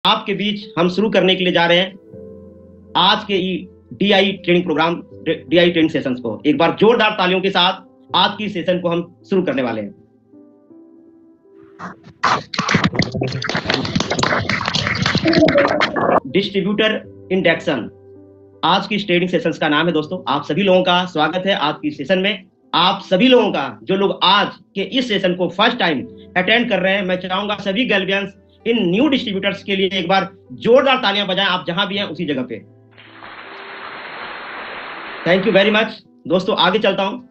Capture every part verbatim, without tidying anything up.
आपके बीच हम शुरू करने के लिए जा रहे हैं आज के DI training program, DI training sessions को। एक बार जोरदार तालियों के साथ आज की सेशन को हम शुरू करने वाले हैं। डिस्ट्रीब्यूटर इंडेक्शन आज की ट्रेनिंग सेशंस का नाम है। दोस्तों, आप सभी लोगों का स्वागत है आज की सेशन में। आप सभी लोगों का, जो लोग आज के इस सेशन को फर्स्ट टाइम अटेंड कर रहे हैं, मैं चाहूंगा सभी गैल्वियंस इन न्यू डिस्ट्रीब्यूटर्स के लिए एक बार जोरदार तालियां बजाएं, आप जहां भी हैं उसी जगह पे। Thank you very much. दोस्तों, आगे चलता हूं।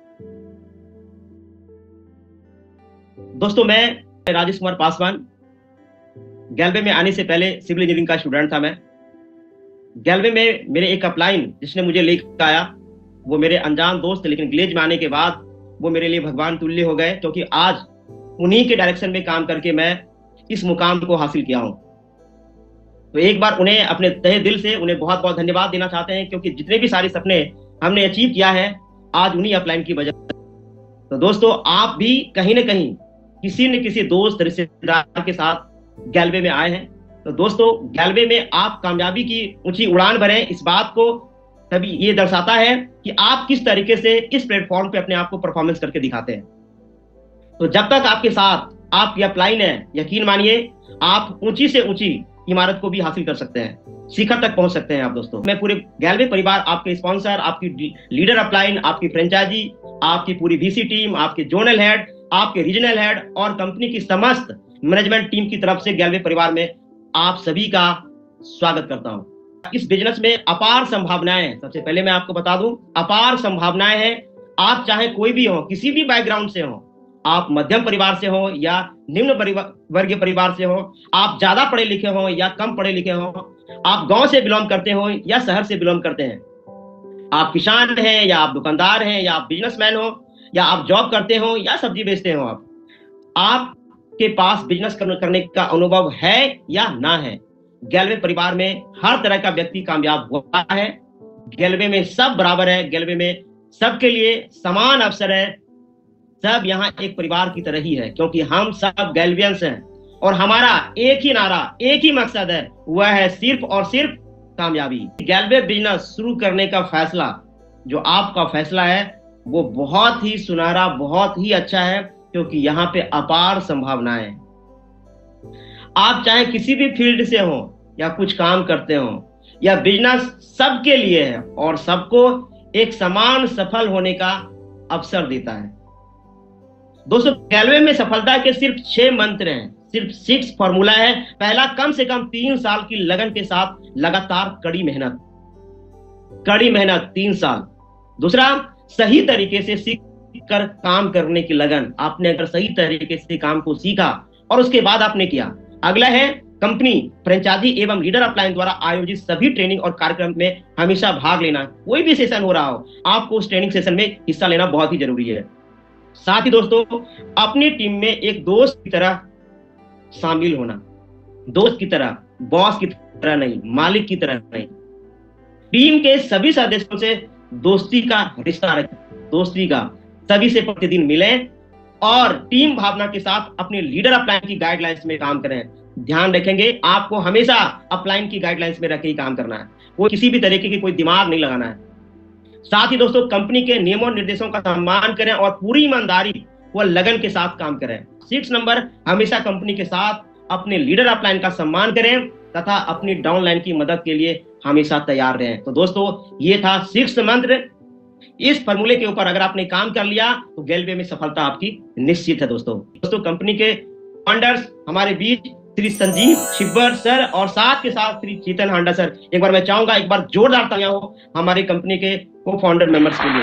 दोस्तों, मैं राजेश कुमार पासवान, गैल्वे में आने से पहले सिविल इंजीनियरिंग का स्टूडेंट था। मैं गैल्वे में मेरे एक अपलाइन जिसने मुझे लेकर आया, वो मेरे अनजान दोस्त थे, लेकिन ग्लेज में आने के बाद वो मेरे लिए भगवान तुल्य हो गए, क्योंकि आज उन्हीं के डायरेक्शन में काम करके मैं इस मुकाम को हासिल किया हूं। तो एक बार उन्हें अपने तहे दिल से उन्हें बहुत बहुत धन्यवाद देना चाहते हैं, क्योंकि जितने भी सारे सपने हमने अचीव किया है आज उन्हीं अपलाइन की वजह से। तो दोस्तों, आप भी कहीं ना कहीं किसी न किसी दोस्त रिश्तेदार के साथ गैल्वे में आए हैं। तो दोस्तों, गैल्वे में आप कामयाबी की ऊंची उड़ान भरें, इस बात को तभी ये दर्शाता है कि आप किस तरीके से इस प्लेटफॉर्म पे अपने आप को परफॉर्मेंस करके दिखाते हैं। तो जब तक आपके साथ आपकी अपलाइन है, यकीन मानिए आप ऊंची से ऊंची इमारत को भी हासिल कर सकते हैं, शिखर तक पहुंच सकते हैं आप। दोस्तों, मैं पूरे गैल्वे परिवार, आपके स्पॉन्सर, आपकी लीडर अपलाइन, आपकी फ्रेंचाइजी, आपकी पूरी वीसी टीम, आपके जोनल हेड, आपके रीजनल हेड और कंपनी की समस्त मैनेजमेंट टीम की तरफ से गैल्वे परिवार में आप सभी का स्वागत करता हूं। इस बिजनेस में अपार संभावनाएं हैं। सबसे पहले मैं आपको बता दूं, अपार संभावनाएं हैं। आप चाहे कोई भी हो, किसी भी बैकग्राउंड से हो, आप मध्यम परिवार से हो या निम्न वर्गीय परिवार से हो, आप ज्यादा पढ़े लिखे हो या कम पढ़े लिखे हो, आप गांव से बिलोंग करते हो या शहर से बिलोंग करते हैं, आप किसान हैं या आप दुकानदार हैं या आप बिजनेसमैन हो या आप जॉब करते हो या सब्जी बेचते हो, आप आपके पास बिजनेस करने का अनुभव है या ना है, गैल्वे परिवार में हर तरह का व्यक्ति कामयाब हुआ है। गैल्वे में सब बराबर है, गैल्वे में सबके लिए समान अवसर है, सब यहाँ एक परिवार की तरह ही है, क्योंकि हम सब गैल्वियंस हैं और हमारा एक ही नारा, एक ही मकसद है, वह है सिर्फ और सिर्फ कामयाबी। गैल्वे बिजनेस शुरू करने का फैसला, जो आपका फैसला है, वो बहुत ही सुनहरा, बहुत ही अच्छा है, क्योंकि यहाँ पे अपार संभावनाएं हैं। आप चाहे किसी भी फील्ड से हो या कुछ काम करते हो, या बिजनेस सबके लिए है और सबको एक समान सफल होने का अवसर देता है। दोस्तों, गैल्वे में सफलता के सिर्फ छह मंत्र हैं, सिर्फ सिक्स फॉर्मूला है। पहला, कम से कम तीन साल की लगन के साथ लगातार कड़ी मेहनत, कड़ी मेहनत तीन साल। दूसरा, सही तरीके से सीख कर काम करने की लगन। आपने अगर सही तरीके से काम को सीखा और उसके बाद आपने किया। अगला है, कंपनी, फ्रेंचाइजी एवं लीडर अपलाइन द्वारा आयोजित सभी ट्रेनिंग और कार्यक्रम में हमेशा भाग लेना। कोई भी सेशन हो रहा हो, आपको उस ट्रेनिंग सेशन में हिस्सा लेना बहुत ही जरूरी है। साथ ही दोस्तों, अपनी टीम में एक दोस्त की तरह शामिल होना, दोस्त की तरह, बॉस की तरह नहीं, मालिक की तरह नहीं। टीम के सभी सदस्यों से दोस्ती का रिश्ता रखें, दोस्ती का, सभी से प्रतिदिन मिलें और टीम भावना के साथ अपने लीडर अपलाइन की गाइडलाइंस में काम करें। ध्यान रखेंगे, आपको हमेशा अपलाइन की गाइडलाइंस में रख के ही काम करना है, वो किसी भी तरीके की कोई दिमाग नहीं लगाना है। साथ ही दोस्तों, कंपनी के नियमों निर्देशों का सम्मान करें और पूरी ईमानदारी व लगन के साथ काम करें। सिक्स नंबर, हमेशा कंपनी के साथ अपने लीडर अपलाइन का सम्मान करें तथा अपनी डाउनलाइन की मदद के लिए हमेशा तैयार रहें। तो दोस्तों, ये था सिक्स मंत्र। इस फॉर्मूले के ऊपर अगर आपने काम कर लिया तो गैल्वे में सफलता आपकी निश्चित है। दोस्तों दोस्तों कंपनी के फाउंडर्स हमारे बीच श्री संजीव छिब्बर सर और साथ के साथ श्री चेतन हांडा सर, एक बार मैं चाहूंगा एक बार जोरदार तालियां हो हमारी कंपनी के को फाउंडर मेंबर्स के लिए।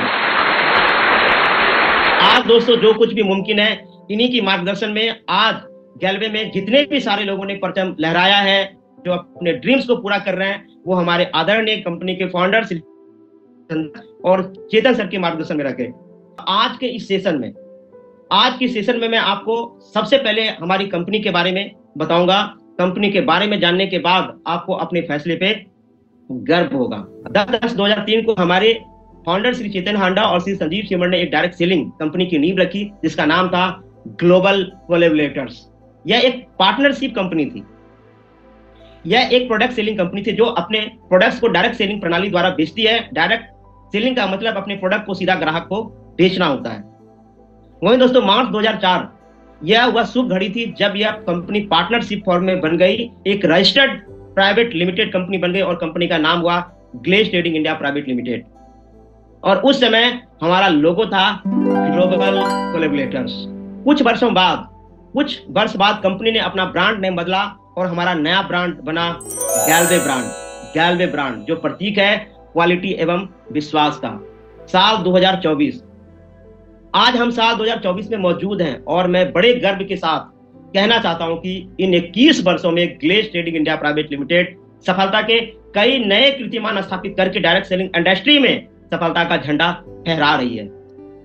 आज दोस्तों जो कुछ भी मुमकिन है, इन्हीं की मार्गदर्शन में आज गैल्वे में जितने भी सारे लोगों ने परचम लहराया है, जो अपने ड्रीम्स को पूरा कर रहे हैं, वो हमारे आदरणीय कंपनी के फाउंडर और चेतन सर के मार्गदर्शन में रखे। आज के इस सेशन में आज की सेशन में मैं आपको सबसे पहले हमारी कंपनी के बारे में बताऊंगा। कंपनी के बारे में जानने के बाद आपको अपने फैसले पे गर्व होगा। दस दस दो हजार तीन को हमारे फाउंडर श्री चेतन हांडा और श्री संजीव छिब्बर ने एक डायरेक्ट सेलिंग कंपनी की नींव रखी, जिसका नाम था ग्लोबल कोलैबोरेटर्स। यह एक पार्टनरशिप कंपनी थी। यह एक प्रोडक्ट सेलिंग कंपनी थी जो अपने प्रोडक्ट्स को डायरेक्ट सेलिंग प्रणाली द्वारा बेचती है। डायरेक्ट सेलिंग का मतलब अपने प्रोडक्ट को सीधा ग्राहक को बेचना होता है। वहीं दोस्तों मार्च दो हज़ार चार यह वह शुभ घड़ी थी जब यह कंपनी पार्टनरशिप फॉर्म में बन गई, एक रजिस्टर्ड प्राइवेट लिमिटेड कंपनी बन गई और कंपनी का नाम हुआ Glaze Trading India Private Limited. और उस समय हमारा लोगो था ग्लोबल कोलैबोरेटर्स। कुछ वर्षों बाद कुछ वर्ष बाद कंपनी ने अपना ब्रांड नेम बदला और हमारा नया ब्रांड बना गैल्वे ब्रांड। गैल्वे ब्रांड जो प्रतीक है क्वालिटी एवं विश्वास का। साल दो हज़ार चौबीस, आज हम साल दो हज़ार चौबीस में मौजूद हैं और मैं बड़े गर्व के साथ कहना चाहता हूं कि इन इक्कीस वर्षों में Glaze Trading India Private Limited सफलता के कई नए कीर्तिमान स्थापित करके डायरेक्ट सेलिंग इंडस्ट्री में सफलता का झंडा फहरा रही है।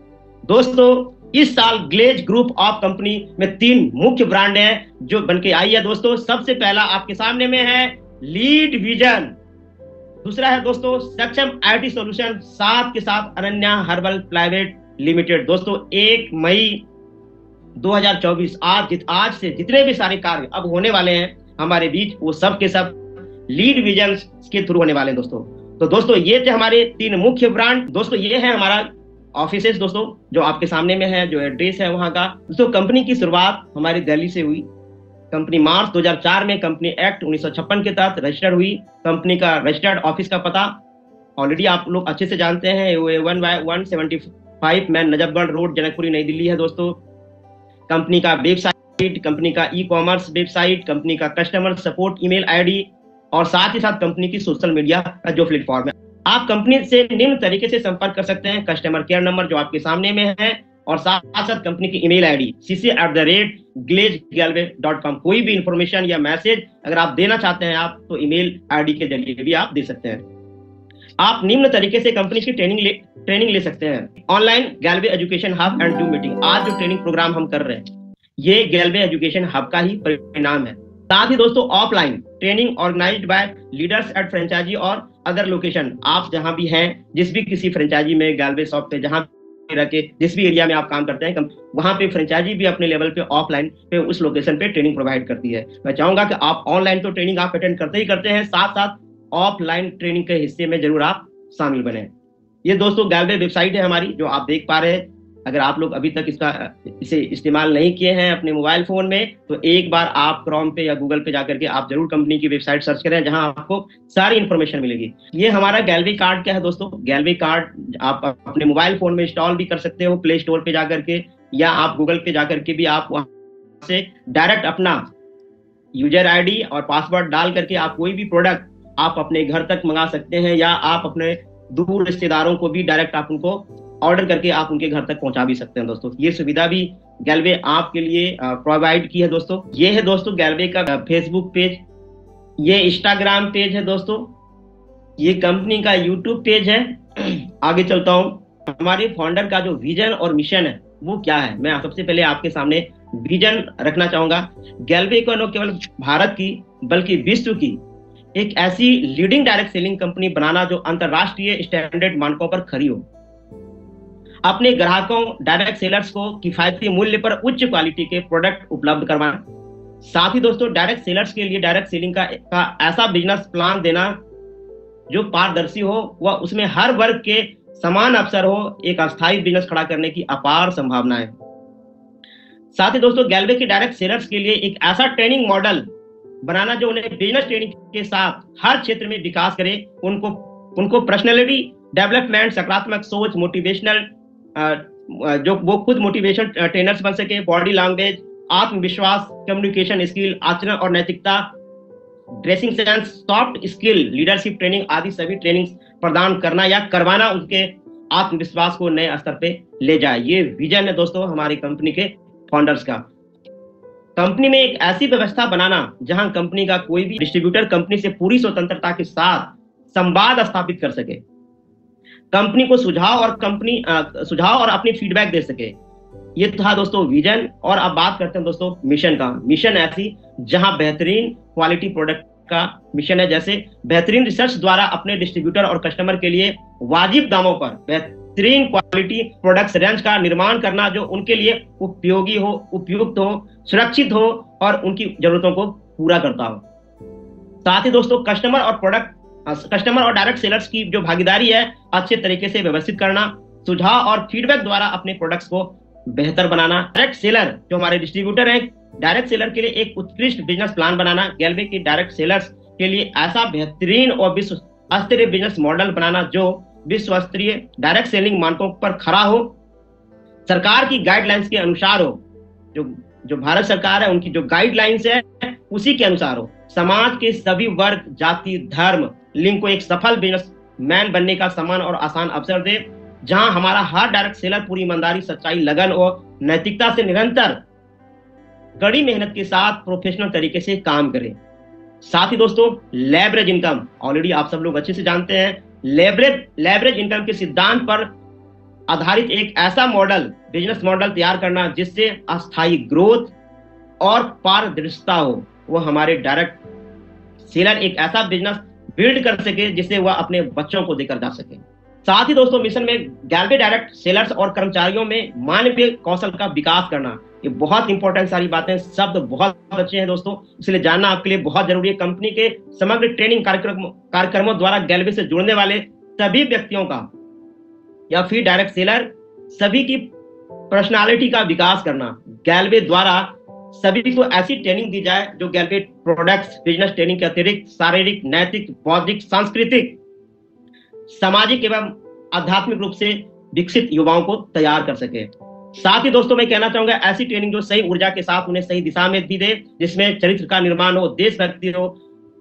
दोस्तों इस साल ग्लेज ग्रुप ऑफ कंपनी में तीन मुख्य ब्रांड हैं जो बनके आई है। दोस्तों सबसे पहला आपके सामने में है लीड विजन, दूसरा है दोस्तों सक्षम आईटी सॉल्यूशन, साथ के साथ अनन्या हर्बल प्राइवेट लिमिटेड। दोस्तों एक मई दो हज़ार चौबीस आज जित आज से जितने भी सारे कार्य अब होने वाले हैं हमारे बीच वो सब के सब लीड विजन के थ्रू होने वाले हैं दोस्तों। तो दोस्तों ये थे हमारे तीन मुख्य ब्रांड। दोस्तों ये है हमारा ऑफिसेस दोस्तों जो आपके सामने में है, जो एड्रेस है वहां का। दोस्तों कंपनी की शुरुआत हमारी दिल्ली से हुई। कंपनी मार्च दो हज़ार चार में कंपनी एक्ट उन्नीस सौ छप्पन के तहत रजिस्टर्ड हुई। कंपनी का रजिस्टर्ड ऑफिस का पता ऑलरेडी आप लोग अच्छे से जानते हैं, one by one seventy five main Najafgarh road, Janakpuri, Nai Delhi है दोस्तों। कंपनी का वेबसाइट, कंपनी का ई कॉमर्स वेबसाइट, कंपनी का कस्टमर सपोर्ट ईमेल आईडी और साथ ही साथ कंपनी की सोशल मीडिया का जो प्लेटफॉर्म है। आप कंपनी से निम्न तरीके से संपर्क कर सकते हैं। कस्टमर केयर नंबर जो आपके सामने में है और साथ साथ कंपनी की email ID CC at the rate Glaze Galway dot com. कोई भी इंफॉर्मेशन या मैसेज अगर आप देना चाहते हैं आप तो ईमेल आईडी के जरिए भी आप दे सकते हैं। आप निम्न तरीके से कंपनी की ट्रेनिंग ले ट्रेनिंग ले सकते हैं। Online Galway education hub and Zoom meeting, आज जो ट्रेनिंग प्रोग्राम हम कर रहे हैं ये गैल्वे एजुकेशन हब का ही परिणाम है। साथ ही दोस्तों offline training organised by leaders at franchisee और अदर लोकेशन। आप जहां भी हैं, जिस भी किसी फ्रेंचाइजी में, गैल्वे शॉप पे, जहां रखे जिस भी एरिया में आप काम करते हैं, वहां पे फ्रेंचाइजी भी अपने लेवल पे ऑफलाइन पे उस लोकेशन पे ट्रेनिंग प्रोवाइड करती है। मैं चाहूंगा कि आप ऑनलाइन तो ट्रेनिंग आप अटेंड करते ही करते हैं, साथ साथ ऑफलाइन ट्रेनिंग के हिस्से में जरूर आप शामिल बने। ये दोस्तों गैल्वे वेबसाइट है हमारी जो आप देख पा रहे हैं। अगर आप लोग अभी तक इसका इसे इस्तेमाल नहीं किए हैं अपने मोबाइल फोन में तो एक बार आप क्रोम पे या गूगल पे जाकर के आप जरूर कंपनी की वेबसाइट सर्च करें जहां आपको सारी इंफॉर्मेशन मिलेगी। ये हमारा गैल्वे कार्ड क्या है दोस्तों, गैल्वे कार्ड आप अपने मोबाइल फोन में इंस्टॉल भी कर सकते हो प्ले स्टोर पे जाकर के, या आप गूगल पे जाकर के भी आप वहां से डायरेक्ट अपना यूजर आईडी और पासवर्ड डाल करके आप कोई भी प्रोडक्ट आप अपने घर तक मंगा सकते हैं, या आप अपने दूर रिश्तेदारों को भी डायरेक्ट आप उनको ऑर्डर करके आप उनके घर तक पहुंचा भी सकते हैं दोस्तों। ये सुविधा भी गैल्वे आपके लिए प्रोवाइड की है दोस्तों। ये है दोस्तों गैल्वे का फेसबुक पेज, ये इंस्टाग्राम पेज है दोस्तों, ये कंपनी का यूट्यूब पेज है। आगे चलता हूं, हमारे फाउंडर का जो विजन और मिशन है वो क्या है, मैं सबसे पहले आपके सामने विजन रखना चाहूंगा। गैल्वे को न केवल भारत की बल्कि विश्व की एक ऐसी लीडिंग डायरेक्ट सेलिंग कंपनी बनाना जो अंतरराष्ट्रीय स्टैंडर्ड मानकों पर खरी हो, अपने ग्राहकों डायरेक्ट सेलर्स को किफायती मूल्य पर उच्च क्वालिटी के प्रोडक्ट उपलब्ध करवाना, साथ ही दोस्तों डायरेक्ट सेलर्स के लिए डायरेक्ट सेलिंग का, का ऐसा बिजनेस प्लान देना जो पारदर्शी हो, वह उसमें हर वर्ग के समान अवसर हो, एक अस्थायी बिजनेस खड़ा करने की अपार संभावनाएं। साथ ही दोस्तों गैल्वे के डायरेक्ट सेलर्स के लिए एक ऐसा ट्रेनिंग मॉडल बनाना जो उन्हें बिजनेस ट्रेनिंग के साथ हर क्षेत्र में विकास करे, उनको उनको पर्सनैलिटी डेवलपमेंट, सकारात्मक सोच, मोटिवेशनल जो वो खुद मोटिवेशन ट्रेनर्स बन सके, बॉडी लैंग्वेज, आत्मविश्वास, कम्युनिकेशन स्किल, आचरण और नैतिकता, dressing sense, soft skill, leadership training आदि सभी ट्रेनिंग प्रदान करना या करवाना उनके आत्मविश्वास को नए स्तर पे ले जाए। ये विजन है दोस्तों हमारी कंपनी के फाउंडर्स का। कंपनी में एक ऐसी व्यवस्था बनाना जहां कंपनी का कोई भी डिस्ट्रीब्यूटर कंपनी से पूरी स्वतंत्रता के साथ संवाद स्थापित कर सके, कंपनी को सुझाव और कंपनी सुझाव और अपनी फीडबैक दे सके। ये था दोस्तों विजन। और अब बात करते हैं दोस्तों मिशन का। मिशन ऐसी जहां बेहतरीन क्वालिटी प्रोडक्ट का मिशन है, जैसे बेहतरीन रिसर्च द्वारा अपने डिस्ट्रीब्यूटर और कस्टमर के लिए वाजिब दामों पर बेहतरीन क्वालिटी प्रोडक्ट्स रेंज का निर्माण करना जो उनके लिए उपयोगी हो, उपयुक्त हो, सुरक्षित हो और उनकी जरूरतों को पूरा करता हो। साथ ही दोस्तों कस्टमर और प्रोडक्ट कस्टमर और डायरेक्ट सेलर्स की जो भागीदारी है अच्छे तरीके से व्यवस्थित करना, सुझाव और फीडबैक द्वारा अपने प्रोडक्ट्स को बेहतर बनाना। डायरेक्ट सेलर जो हमारे डिस्ट्रीब्यूटर हैं, डायरेक्ट सेलर के लिए एक उत्कृष्ट बिजनेस प्लान बनाना। गैलवे के डायरेक्ट सेलर्स के लिए ऐसा बेहतरीन और विश्व स्तरीय बिजनेस मॉडल बनाना जो विश्व स्तरीय डायरेक्ट सेलिंग मानकों पर खड़ा हो, सरकार की गाइडलाइंस के अनुसार हो, जो जो भारत सरकार है उनकी जो गाइडलाइंस है उसी के अनुसार हो, समाज के सभी वर्ग, जाति, धर्म, लिंग को एक सफल बिजनेसमैन बनने का समान और आसान अवसर दे, जहां हमारा हर डायरेक्ट सेलर पूरी ईमानदारी, सच्चाई, लगन और नैतिकता से निरंतर कड़ी मेहनत के साथ प्रोफेशनल तरीके से काम करे। साथ ही दोस्तों लेवरेज इनकम, ऑलरेडी आप सब लोग अच्छे से जानते हैं, लेवरेज लेवरेज इनकम के सिद्धांत पर आधारित एक ऐसा मॉडल, बिजनेस मॉडल तैयार करना जिससे अस्थायी ग्रोथ और पारदर्शिता हो। वो हमारे डायरेक्ट सेलर एक ऐसा बिजनेस बिल्ड कर सके जिससे वह अपने बच्चों को देकर जा सके। साथ ही दोस्तों मिशन में गैलवे डायरेक्ट सेलर्स और कर्मचारियों में मानवीय कौशल का विकास करना, ये बहुत इंपॉर्टेंट सारी बातें, शब्द बहुत अच्छे हैं दोस्तों, इसलिए जानना आपके लिए बहुत जरूरी है। कंपनी के समग्र ट्रेनिंग कार्यक्रम कार्यक्रमों द्वारा गैलवे से जुड़ने वाले सभी व्यक्तियों का या फिर डायरेक्ट सेलर सभी की पर्सनालिटी का विकास करना। गैलवे द्वारा सभी को ऐसी ट्रेनिंग दी जाए जो गैलवे प्रोडक्ट्स बिजनेस ट्रेनिंग के अतिरिक्त शारीरिक, नैतिक, बौद्धिक, सांस्कृतिक, सामाजिक एवं आध्यात्मिक रूप से विकसित युवाओं को तैयार कर सके। साथ ही दोस्तों मैं कहना चाहूंगा ऐसी ट्रेनिंग जो सही ऊर्जा के साथ उन्हें सही दिशा में भी दे, जिसमें चरित्र का निर्माण हो, देशभक्ति हो,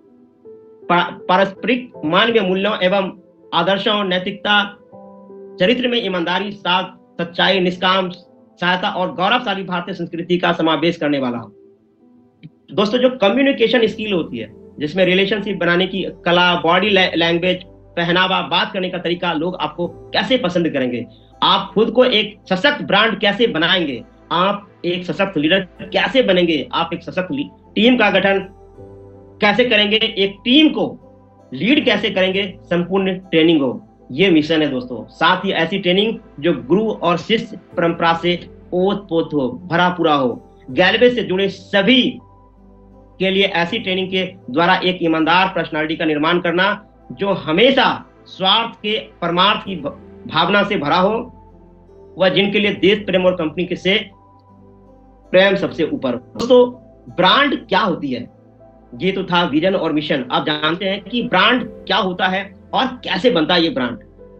पारस्परिक मानवीय मूल्यों एवं आदर्शों, नैतिकता, चरित्र में ईमानदारी, साथ, सच्चाई, निष्काम सहायता और गौरवशाली भारतीय संस्कृति का समावेश करने वाला हो। दोस्तों जो कम्युनिकेशन स्किल होती है, जिसमें रिलेशनशिप बनाने की कला, बॉडी लैंग्वेज, पहनावा, बात करने का तरीका, लोग आपको कैसे पसंद करेंगे, आप खुद को एक सशक्त ब्रांड कैसे बनाएंगे, आप एक सशक्त लीडर कैसे बनेंगे, आप एक सशक्त टीम का गठन कैसे करेंगे, एक टीम को लीड कैसे करेंगे, संपूर्ण ट्रेनिंग हो, ये मिशन है दोस्तों। साथ ही ऐसी ट्रेनिंग जो गुरु और शिष्य परंपरा से ओत पोत हो, भरा पूरा हो। गैलवे से जुड़े सभी के लिए ऐसी ट्रेनिंग के द्वारा एक ईमानदार पर्सनालिटी का निर्माण करना जो हमेशा स्वार्थ के परमार्थ की भावना से भरा हो, वह जिनके लिए देश प्रेम और कंपनी के से प्रेम सबसे ऊपर। दोस्तों ब्रांड क्या होती है, ये तो था विजन और मिशन। आप जानते हैं कि ब्रांड क्या होता है और कैसे बनता है ये ब्रांड।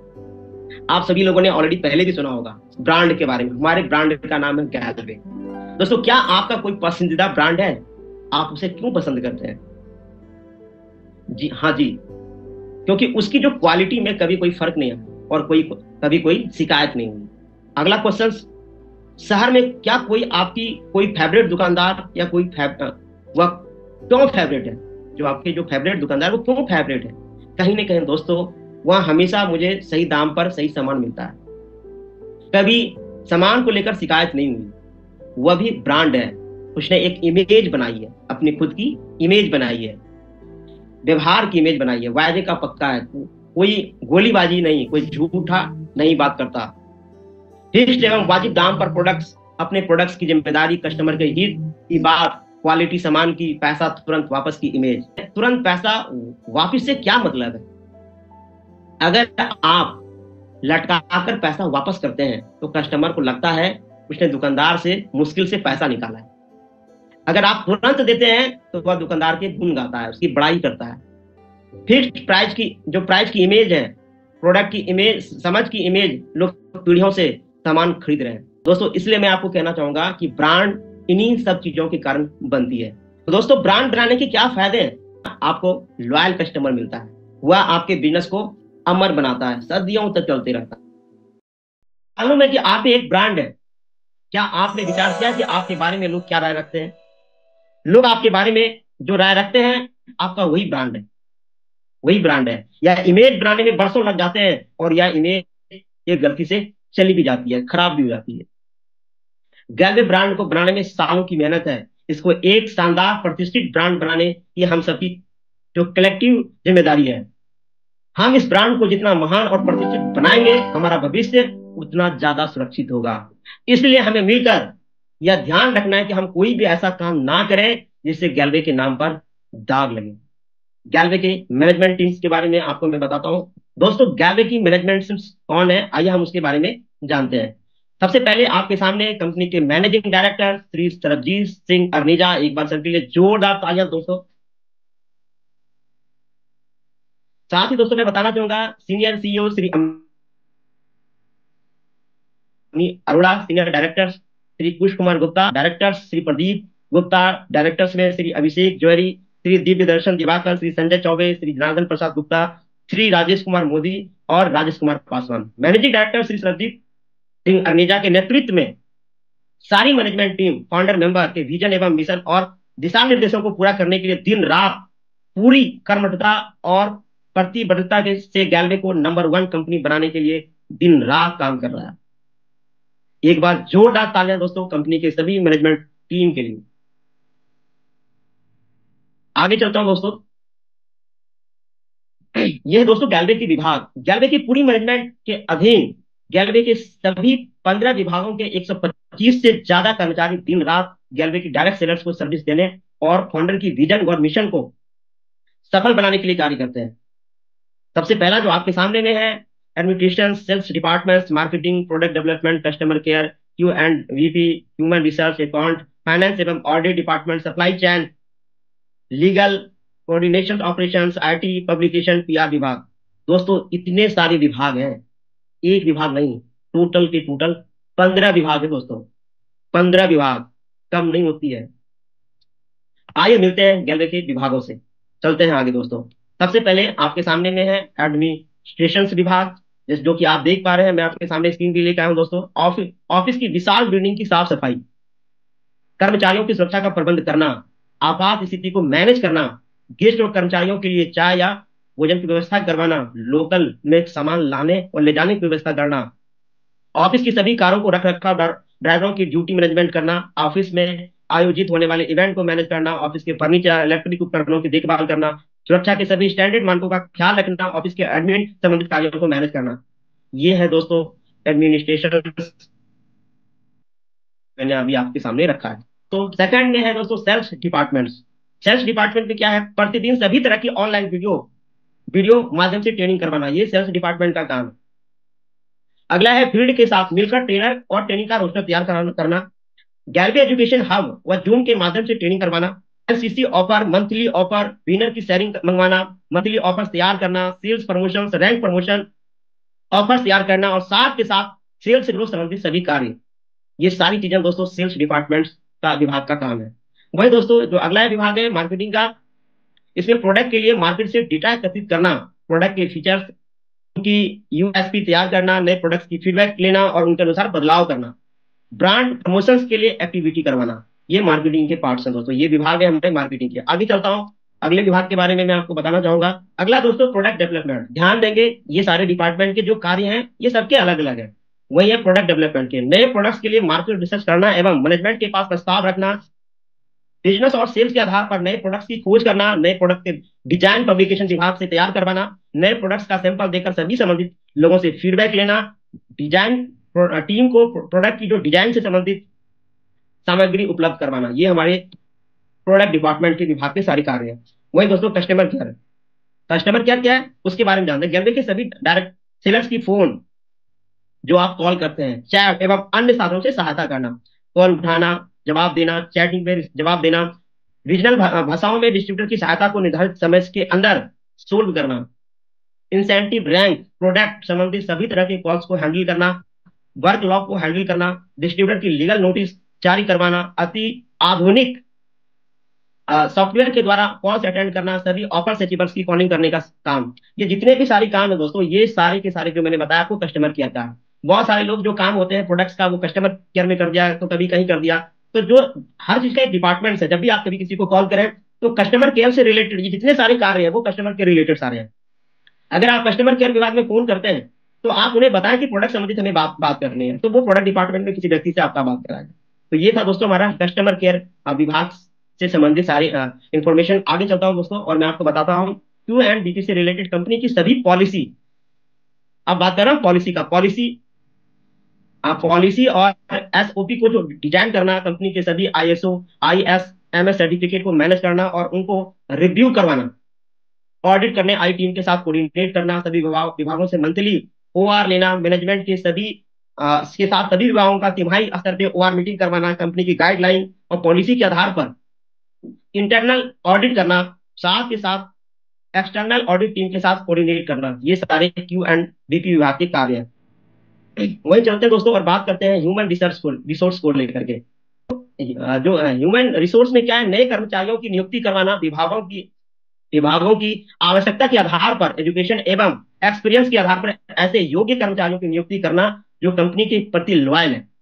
आप सभी लोगों ने ऑलरेडी पहले भी सुना होगा ब्रांड के बारे में। हमारे ब्रांड का नाम है गैलवे। दोस्तों क्या आपका कोई पसंदीदा ब्रांड है? आप उसे क्यों पसंद करते हैं? जी हाँ जी, क्योंकि उसकी जो क्वालिटी में कभी कोई फर्क नहीं है और कोई कभी कोई शिकायत नहीं हुई। अगला क्वेश्चन, शहर में क्या कोई आपकी कोई फेवरेट दुकानदार या कोई वह क्यों फेवरेट है? जो आपके जो फेवरेट दुकानदार वो क्यों फेवरेट है? कहीं ना कहीं दोस्तों वह हमेशा मुझे सही दाम पर सही सामान मिलता है, कभी सामान को लेकर शिकायत नहीं हुई। वह भी ब्रांड है, उसने एक इमेज बनाई है, अपनी खुद की इमेज बनाई है, व्यवहार की इमेज बनाई है, वायदे का पक्का है, कोई गोलीबाजी नहीं, कोई झूठा नहीं बात करता। फिक्स्ड एवं वाजिब दाम पर प्रोडक्ट्स, अपने प्रोडक्ट्स की जिम्मेदारी, कस्टमर के हित की बात, क्वालिटी सामान की, पैसा तुरंत वापस की इमेज। तुरंत पैसा वापस से क्या मतलब है? अगर आप लटकाकर पैसा वापस करते हैं तो कस्टमर को लगता है उसने दुकानदार से मुश्किल से पैसा निकाला है। अगर आप तुरंत देते हैं तो वह दुकानदार के गुण गाता है, उसकी बड़ाई करता है। फिक्स्ड प्राइस की जो प्राइस की इमेज है, प्रोडक्ट की इमेज, समझ की इमेज, लोग पीढ़ियों से सामान खरीद रहे हैं। दोस्तों इसलिए मैं आपको कहना चाहूंगा कि ब्रांड इन्हीं सब चीजों के कारण बनती है। तो दोस्तों ब्रांड बनाने के क्या फायदे हैं? आपको लॉयल कस्टमर मिलता है, वह आपके बिजनेस को अमर बनाता है, सदियों तक चलते रहता है। मालूम में कि आप एक ब्रांड है। क्या आपने विचार किया कि आपके बारे में लोग क्या राय रखते हैं? लोग आपके बारे में जो राय रखते हैं आपका वही ब्रांड है, वही ब्रांड है। या इमेज बनाने में बरसों लग जाते हैं और यह इमेज एक गलती से चली भी जाती है, खराब भी हो जाती है। गैलवे ब्रांड को बनाने में सालों की मेहनत है। इसको एक शानदार प्रतिष्ठित ब्रांड बनाने की हम सबकी जो कलेक्टिव जिम्मेदारी है। हम इस ब्रांड को जितना महान और प्रतिष्ठित बनाएंगे, हमारा भविष्य उतना ज्यादा सुरक्षित होगा। इसलिए हमें मिलकर यह ध्यान रखना है कि हम कोई भी ऐसा काम ना करें जिससे गैलवे के नाम पर दाग लगे। गैल्वे के मैनेजमेंट टीम्स के बारे में आपको मैं बताता हूँ। दोस्तों, गैल्वे की मैनेजमेंट टीम्स कौन है, आइए हम उसके बारे में जानते हैं। सबसे पहले आपके सामने कंपनी के मैनेजिंग डायरेक्टर श्री सरबजीत सिंह अरनीजा, एक बार सबके लिए जोरदार तालियां दोस्तों। साथ ही दोस्तों मैं बताना चाहूंगा senior CEO Shri Arora, senior director Shri Kush Kumar Gupta, director Shri Pradeep Gupta, directors में श्री अभिषेक जौहरी, श्री दिव्य दर्शन दिवाकर, श्री संजय चौबे, श्री जनार्दन प्रसाद गुप्ता, श्री राजेश कुमार मोदी और राजेश कुमार पासवान। मैनेजिंग डायरेक्टर श्री सरदीप सिंह अरनीजा के नेतृत्व में सारी मैनेजमेंट टीम फाउंडर मेंबर के विजन एवं मिशन और दिशा निर्देशों को पूरा करने के लिए दिन रात पूरी कर्मठता और प्रतिबद्धता से गैल्वे को नंबर वन कंपनी बनाने के लिए दिन रात काम कर रहा है। एक बार जोरदार तालियां दोस्तों कंपनी के सभी मैनेजमेंट टीम के लिए। आगे चलता हूं दोस्तों। यह दोस्तों गैल्वे की विभाग, गैल्वे की पूरी मैनेजमेंट के अधीन गैल्वे के सभी पंद्रह विभागों के एक सौ पच्चीस से ज्यादा कर्मचारी दिन रात गैल्वे की डायरेक्ट सेलर्स को सर्विस देने और फाउंडर की विजन और मिशन को सफल बनाने के लिए कार्य करते हैं। सबसे पहला जो आपके सामने में है, administration, sales department, marketing, product development, customer care, Q and VP, human research, account, finance एवं audit department, supply chain, legal, coordination operations, IT, publication, PR विभाग। दोस्तों इतने सारे विभाग हैं, एक विभाग नहीं, टोटल के टोटल पंद्रह विभाग है दोस्तों। पंद्रह विभाग कम नहीं होती है। आइए मिलते हैं गैलवे के विभागों से, चलते हैं आगे दोस्तों। सबसे पहले आपके सामने में है एडमिनिस्ट्रेशन विभाग, जिस जो कि आप देख पा रहे हैं, मैं आपके सामने स्क्रीन पे लेकर आया हूं दोस्तों। ऑफिस ऑफिस की विशाल बिल्डिंग की साफ सफाई, कर्मचारियों की सुरक्षा का प्रबंध करना, आपात स्थिति को मैनेज करना, गेस्ट और कर्मचारियों के लिए चाय या भोजन की व्यवस्था करवाना, लोकल में सामान लाने और ले जाने की व्यवस्था करना, ऑफिस की सभी कारों को रख रखाव, ड्राइवरों की ड्यूटी मैनेजमेंट करना, ऑफिस में आयोजित होने वाले इवेंट को मैनेज करना, ऑफिस के फर्नीचर इलेक्ट्रॉनिक उपकरणों की देखभाल करना, सुरक्षा के सभी स्टैंडर्ड मानकों का ख्याल रखना, ऑफिस के एडमिन संबंधित कार्यों को मैनेज करना। ये है दोस्तों एडमिनिस्ट्रेशन, मैंने अभी आपके सामने रखा है। तो सेकंड में है दोस्तों सेल्स डिपार्टमेंट। सेल्स डिपार्टमेंट में क्या है, प्रतिदिन सभी तरह की ऑनलाइन वीडियो वीडियो माध्यम से ट्रेनिंग करवाना, ये सेल्स डिपार्टमेंट का काम है। अगला है फील्ड के साथ मिलकर ट्रेनर और ट्रेनिंग का रोस्टर तैयार करना, गैलवे एजुकेशन हब व जूम के माध्यम से ट्रेनिंग करवाना, LCC offer, monthly offer, winner की शेयरिंग मंगवाना, मंथली ऑफर तैयार करना, sales promotion, rank promotion offer तैयार करना और साथ के साथ सेल्स ग्रोथ संबंधित सभी कार्य। ये सारी चीजें दोस्तों सेल्स डिपार्टमेंट का विभाग का काम है। वही दोस्तों जो अगला विभाग है मार्केटिंग का, इसमें प्रोडक्ट के लिए मार्केट से डेटा एकत्रित करना, प्रोडक्ट के फीचर्स, उनकी यूएसपी तैयार करना, नए प्रोडक्ट्स की फीडबैक लेना और उनके अनुसार बदलाव करना, ब्रांड प्रमोशंस के लिए एक्टिविटी करवाना। ये मार्केटिंग के पार्ट्स हैं दोस्तों, ये विभाग है हमारे मार्केटिंग के। आगे चलता हूं, अगले विभाग के बारे में मैं आपको बताना चाहूंगा। अगला दोस्तों प्रोडक्ट डेवलपमेंट, ध्यान देंगे ये सारे डिपार्टमेंट के जो कार्य हैं ये सबके अलग अलग है। वही है प्रोडक्ट डेवलपमेंट के, नए प्रोडक्ट्स के लिए मार्केट रिसर्च करना एवं मैनेजमेंट के पास प्रस्ताव रखना, बिजनेस और सेल्स के आधार पर नए प्रोडक्ट्स की खोज करना, नए प्रोडक्ट के डिजाइन पब्लिकेशन विभाग से तैयार करवाना, नए प्रोडक्ट्स का सैंपल देकर सभी संबंधित लोगों से फीडबैक लेना, डिजाइन टीम को प्रोडक्ट की जो डिजाइन से संबंधित सामग्री उपलब्ध करवाना। ये हमारे प्रोडक्ट डिपार्टमेंट के विभाग के सारे कार्य हैं। वही दोस्तों कस्टमर केयर, कस्टमर केयर क्या है उसके बारे में जानते हैं। गैलवे के सभी डायरेक्ट सेलर्स की फोन जो आप कॉल करते हैं, चैट एवं अन्य साधनों से सहायता करना, कॉल उठाना, जवाब देना, चैटिंग में जवाब देना, रीजनल भाषाओं में डिस्ट्रीब्यूटर की सहायता को निर्धारित समय के अंदर सोल्व करना, इंसेंटिव, रैंक, प्रोडक्ट संबंधित सभी तरह के कॉल्स को हैंडल करना, वर्क लॉग को हैंडल करना, डिस्ट्रीब्यूटर की लीगल नोटिस जारी करवाना, अति आधुनिक सॉफ्टवेयर के द्वारा कॉल्स अटेंड करना, सभी ऑफर सेचिबल्स की कॉलिंग करने का काम। ये जितने भी सारे काम है दोस्तों, ये सारे के सारे जो मैंने बताया आपको कस्टमर केयर का। बहुत सारे लोग जो काम होते हैं प्रोडक्ट्स का वो कस्टमर केयर में कर दिया, तो कभी कहीं कर दिया। तो जो हर चीज का एक डिपार्टमेंट है, जब भी आप कभी किसी को कॉल करें तो कस्टमर केयर से रिलेटेड ये जितने सारे कार्य है वो कस्टमर केयर रिलेटेड सारे हैं। अगर आप कस्टमर केयर विभाग में फोन करते हैं तो आप उन्हें बताएं कि प्रोडक्ट संबंधित हमें बात बात करनी है, तो वो प्रोडक्ट डिपार्टमेंट में किसी व्यक्ति से आपका बात कराएगा। तो ये था दोस्तों हमारा कस्टमर केयर विभाग से संबंधित सारी इंफॉर्मेशन। आगे चलता हूं दोस्तों और मैं आपको बताता हूं क्यू एंड डीपी से रिलेटेड कंपनी की सभी पॉलिसी। अब बात कर रहा हूं पॉलिसी का, पॉलिसी पॉलिसी और एसओपी को जो डिजाइन करना, कंपनी के सभी आईएसओ, आईएस, एमएस सर्टिफिकेट को मैनेज करना और उनको रिव्यू करवाना, ऑडिट करने आई टीम के साथ कोऑर्डिनेट करना, सभी विभाग विभागों से मंथली ओआर लेना, मैनेजमेंट के सभी आ, के साथ सभी विभागों का तिमाही स्तर पे ओआर मीटिंग करवाना, कंपनी की गाइडलाइन और पॉलिसी के आधार पर इंटरनल ऑडिट करना, साथ के साथ एक्सटर्नल ऑडिट टीम के साथ कोऑर्डिनेट करना, ये सारे क्यू एंड बीपी विभाग के कार्य हैं। वही चलते हैं दोस्तों और बात करते हैं ह्यूमन रिसोर्स को रिसोर्स को लेकर के। अ, जो ह्यूमन रिसोर्स में क्या है, नए कर्मचारियों की नियुक्ति करवाना, विभागों की विभागों की आवश्यकता के आधार पर एजुकेशन एवं एक्सपीरियंस के आधार पर ऐसे योग्य कर्मचारियों की नियुक्ति करना जो कंपनी के प्रति लॉयल है।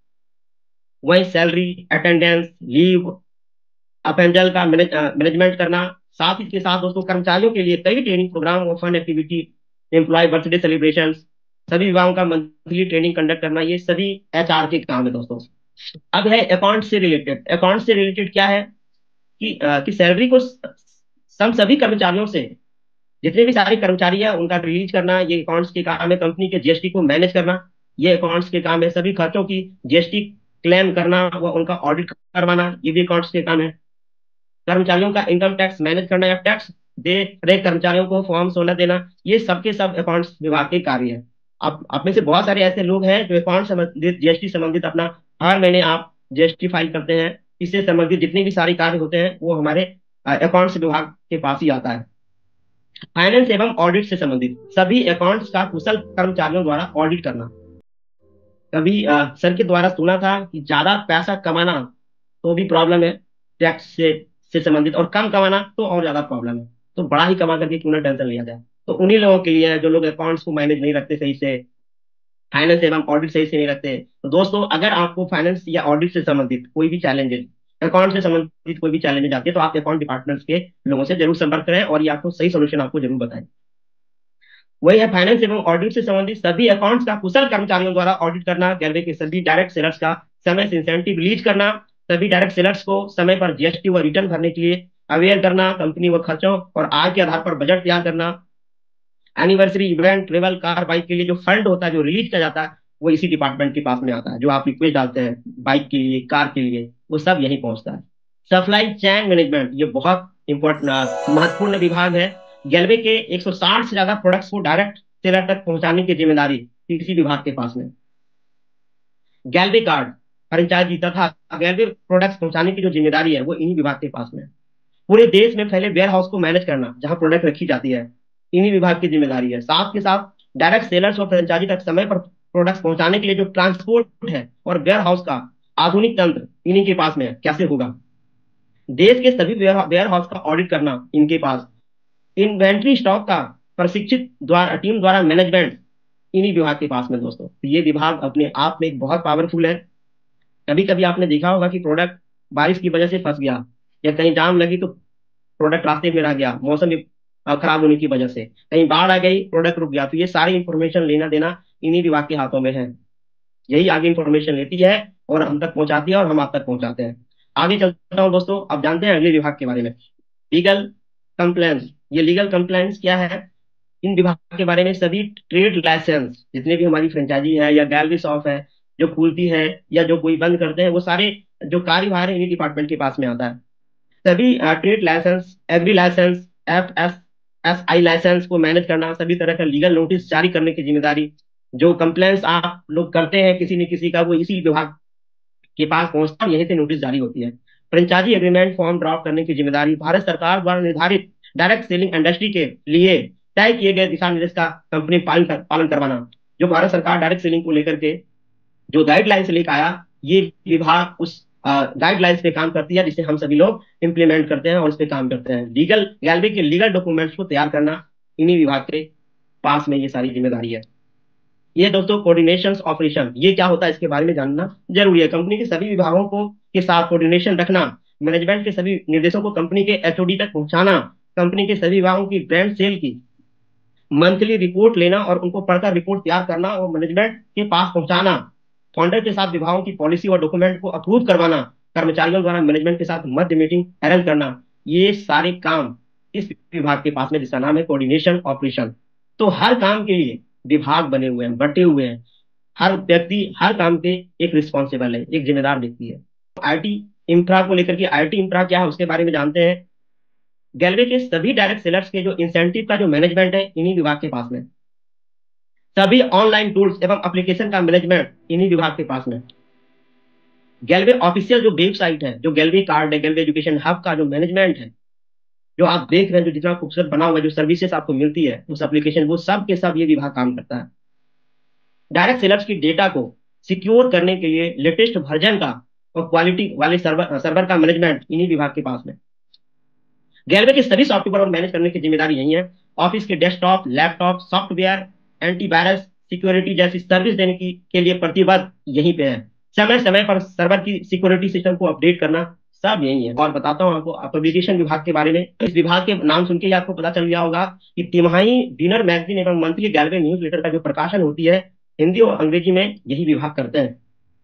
वही सैलरी, अटेंडेंस, लीव, अपेंजल का मैनेजमेंट करना, साथ ही के साथ दोस्तों कर्मचारियों के लिए कई ट्रेनिंग प्रोग्राम और fun activity, employee birthday celebration, सभी विभागों का मंथली ट्रेनिंग कंडक्ट करना, ये सभी एचआर के काम है दोस्तों। अब है अकाउंट से रिलेटेड। अकाउंट से रिलेटेड क्या है कि अ, कि सैलरी को स- सम सभी कर्मचारियों से, जितने भी सारे कर्मचारी है उनका रिलीज करना, ये अकाउंट्स के काम है। कंपनी के जीएसटी को मैनेज करना, ये अकाउंट्स के काम है। सभी खर्चों की जीएसटी क्लेम करना व उनका ऑडिट करवाना, ये भी अकाउंट्स के काम है। कर्मचारियों का इनकम टैक्स मैनेज करना या टैक्स दे रहे कर्मचारियों को फॉर्म सोलह देना, ये सबके सब अकाउंट्स विभाग के कार्य है। आप आप में से बहुत सारे ऐसे लोग हैं जो अकाउंट संबंधित, जीएसटी संबंधित अपना हर महीने आप जीएसटी फाइल करते हैं। इससे संबंधित जितने भी सारे कार्य होते हैं वो हमारे अकाउंट्स विभाग के पास ही आता है। फाइनेंस एवं ऑडिट से संबंधित सभी अकाउंट्स का कुशल कर्मचारियों द्वारा ऑडिट करना। कभी अ, सर के द्वारा सुना था कि ज्यादा पैसा कमाना तो भी प्रॉब्लम है टैक्स से से संबंधित, और कम कमाना तो और ज्यादा प्रॉब्लम है। तो बड़ा ही कमा करके क्यों ना टेंशन लिया जाए। तो उन्हीं लोगों के लिए है जो लोग अकाउंट्स को मैनेज नहीं रखते सही से, फाइनेंस एवं ऑडिट सही से नहीं रखते। तो दोस्तों अगर आपको फाइनेंस या ऑडिट से संबंधित कोई भी चैलेंजेस, अकाउंट से संबंधित कोई भी चैलेंजेस आती है तो आप अकाउंट डिपार्टमेंट्स के लोगों से जरूर संपर्क करें और ये आपको सही सोल्यूशन आपको जरूर बताएं। वही है फाइनेंस एवं ऑडिट से संबंधित सभी अकाउंट्स का कुशल कर्मचारियों द्वारा ऑडिट करना, गैलवे के सभी डायरेक्ट सेलर्स का समय से इंसेंटिव रिलीज करना, सभी डायरेक्ट सेलर्स को समय पर जीएसटी व रिटर्न भरने के लिए अवेयर करना, कंपनी व खर्चों और आय के आधार पर बजट तैयार करना, anniversary event, travel, car, bike के लिए जो फंड होता है जो रिलीज किया जाता है वो इसी डिपार्टमेंट के पास में आता है। जो आप रिक्वेस्ट डालते हैं बाइक के लिए, कार के लिए, वो सब यही पहुंचता है। सप्लाई चेन मैनेजमेंट, ये बहुत इंपॉर्टेंट महत्वपूर्ण विभाग है। गैलवे के एक सौ साठ से ज्यादा प्रोडक्ट्स को डायरेक्ट सेलर तक पहुंचाने की जिम्मेदारी इसी विभाग के पास में। गैलवे कार्ड, फ्रेंचाइजी तथा गैलवे प्रोडक्ट्स पहुंचाने की जो जिम्मेदारी है वो इन्हीं विभाग के पास में है। पूरे देश में फैले वेयर हाउस को मैनेज करना जहां प्रोडक्ट रखी जाती है, इन्हीं विभाग की जिम्मेदारी है। साथ के साथ डायरेक्ट सेलर्स और फ्रेंचाइजी तक समय पर प्रोडक्ट्स पहुंचाने के लिए जो ट्रांसपोर्ट है और वेयर हाउस का आधुनिक तंत्र इन्हीं के पास में है। कैसे होगा, देश के सभी वेयर हाउस का ऑडिट करना इनके पास, इन्वेंट्री स्टॉक का प्रशिक्षित द्वारा टीम द्वारा मैनेजमेंट इन्हीं विभाग के पास में दोस्तों। तो ये विभाग अपने आप में एक बहुत पावरफुल है। कभी कभी आपने देखा होगा कि प्रोडक्ट बारिश की वजह से फंस गया या कहीं जाम लगी तो प्रोडक्ट रास्ते में रह गया, मौसम अ, खराब होने की वजह से कहीं बाढ़ आ गई, प्रोडक्ट रुक गया। तो ये सारी इंफॉर्मेशन लेना देना इन्हीं विभाग के हाथों में है। यही आगे इंफॉर्मेशन लेती है और हम तक पहुंचाती है और हम आप तक पहुंचाते हैं। आगे चलता हूँ दोस्तों, अब जानते हैं अगले विभाग के बारे में, लीगल कंप्लेंट्स। ये लीगल कंप्लेंट्स क्या है, इन विभाग के बारे में सभी ट्रेड लाइसेंस, जितने भी हमारी फ्रेंचाइजी है या गैलरी शॉप है जो खुलती है या जो कोई बंद करते हैं, वो सारे जो कार्यभार है इन्हीं डिपार्टमेंट के पास में आता है। सभी trade license, agri license, F S S I license को मैनेज करना, सभी तरह का लीगल नोटिस जारी करने की जिम्मेदारी, जो कंप्लेंट्स आप लोग करते हैं किसी न किसी का, वो इसी विभाग के पास पहुंचता है, यहीं से नोटिस जारी होती है। फ्रेंचाइजी एग्रीमेंट फॉर्म ड्राफ्ट करने की जिम्मेदारी भारत सरकार द्वारा निर्धारित डायरेक्ट सेलिंग इंडस्ट्री के लिए तय किए गए दिशा निर्देश का कंपनी पालन कर, पालन करवाना। जो भारत सरकार डायरेक्ट सेलिंग को लेकर के जो गाइडलाइंस लेकर आया, ये विभाग उस गाइडलाइंस पे काम करती है जिसे हम सभी लोग इंप्लीमेंट करते हैं और उस पे काम करते हैं। लीगल गैलरी के लीगल डॉक्यूमेंट्स को तैयार करना इन्हीं विभाग के पास में ये सारी जिम्मेदारी है। ये दोस्तों कोऑर्डिनेशन ऑपरेशन, ये क्या होता है इसके बारे में जानना जरूरी है। कंपनी के सभी विभागों को के साथ कोऑर्डिनेशन रखना, मैनेजमेंट के सभी निर्देशों को कंपनी के एचओडी तक पहुंचाना, कंपनी के सभी विभागों की ब्रांड सेल की मंथली रिपोर्ट लेना और उनको पढ़कर रिपोर्ट तैयार करना और मैनेजमेंट के पास पहुंचाना, फाउंडर के साथ विभागों की पॉलिसी और डॉक्यूमेंट को अप्रूव करवाना, कर्मचारियों द्वारा मैनेजमेंट के साथ मध्य मीटिंग अरेंज करना, ये सारे काम इस विभाग के पास में जिसका नाम है कोऑर्डिनेशन ऑपरेशन। तो हर काम के लिए विभाग बने हुए हैं, बटे हुए हैं। हर व्यक्ति हर काम पे एक रिस्पॉन्सिबल है, एक जिम्मेदार व्यक्ति है। आईटी इंफ्रा को लेकर के, आईटी इंफ्रा क्या है उसके बारे में जानते हैं। गैलवे के सभी डायरेक्ट सेलर्स के जो इंसेंटिव का जो मैनेजमेंट है इन्हीं विभाग के पास में। सभी ऑनलाइन टूल्स एवं एप्लीकेशन का मैनेजमेंट इन्हीं विभाग के पास में। गैलवे ऑफिशियल जो वेबसाइट है, जो गैलवे कार्ड है, गैलवे एजुकेशन हब का जो मैनेजमेंट है, जो आप देख रहे हैं, जो जितना खूबसूरत बना हुआ है, जो सर्विसेज आपको मिलती है उस एप्लीकेशन, वो सब के सब ये विभाग काम करता है। डायरेक्ट सेलर्स की डेटा को सिक्योर करने के लिए लेटेस्ट वर्जन का और क्वालिटी वाले सर्वर सर्वर का मैनेजमेंट इन्हीं विभाग के पास में। गैलवे के सभी सॉफ्टवेयर और मैनेज करने की जिम्मेदारी यही है। ऑफिस के desktop, laptop, software, antivirus, security जैसी सर्विस देने की के लिए प्रतिबद्ध यहीं पे है। समय समय पर सर्वर की सिक्योरिटी सिस्टम को अपडेट करना सब यही है। और बताता हूँ आपको पब्लिकेशन विभाग के बारे में। इस विभाग के नाम सुन के ही आपको पता चल गया होगा कि तिमाही, डिनर मैगजीन एवं मंथली गैलवे न्यूज लेटर का जो प्रकाशन होती है हिंदी और अंग्रेजी में, यही विभाग करते हैं।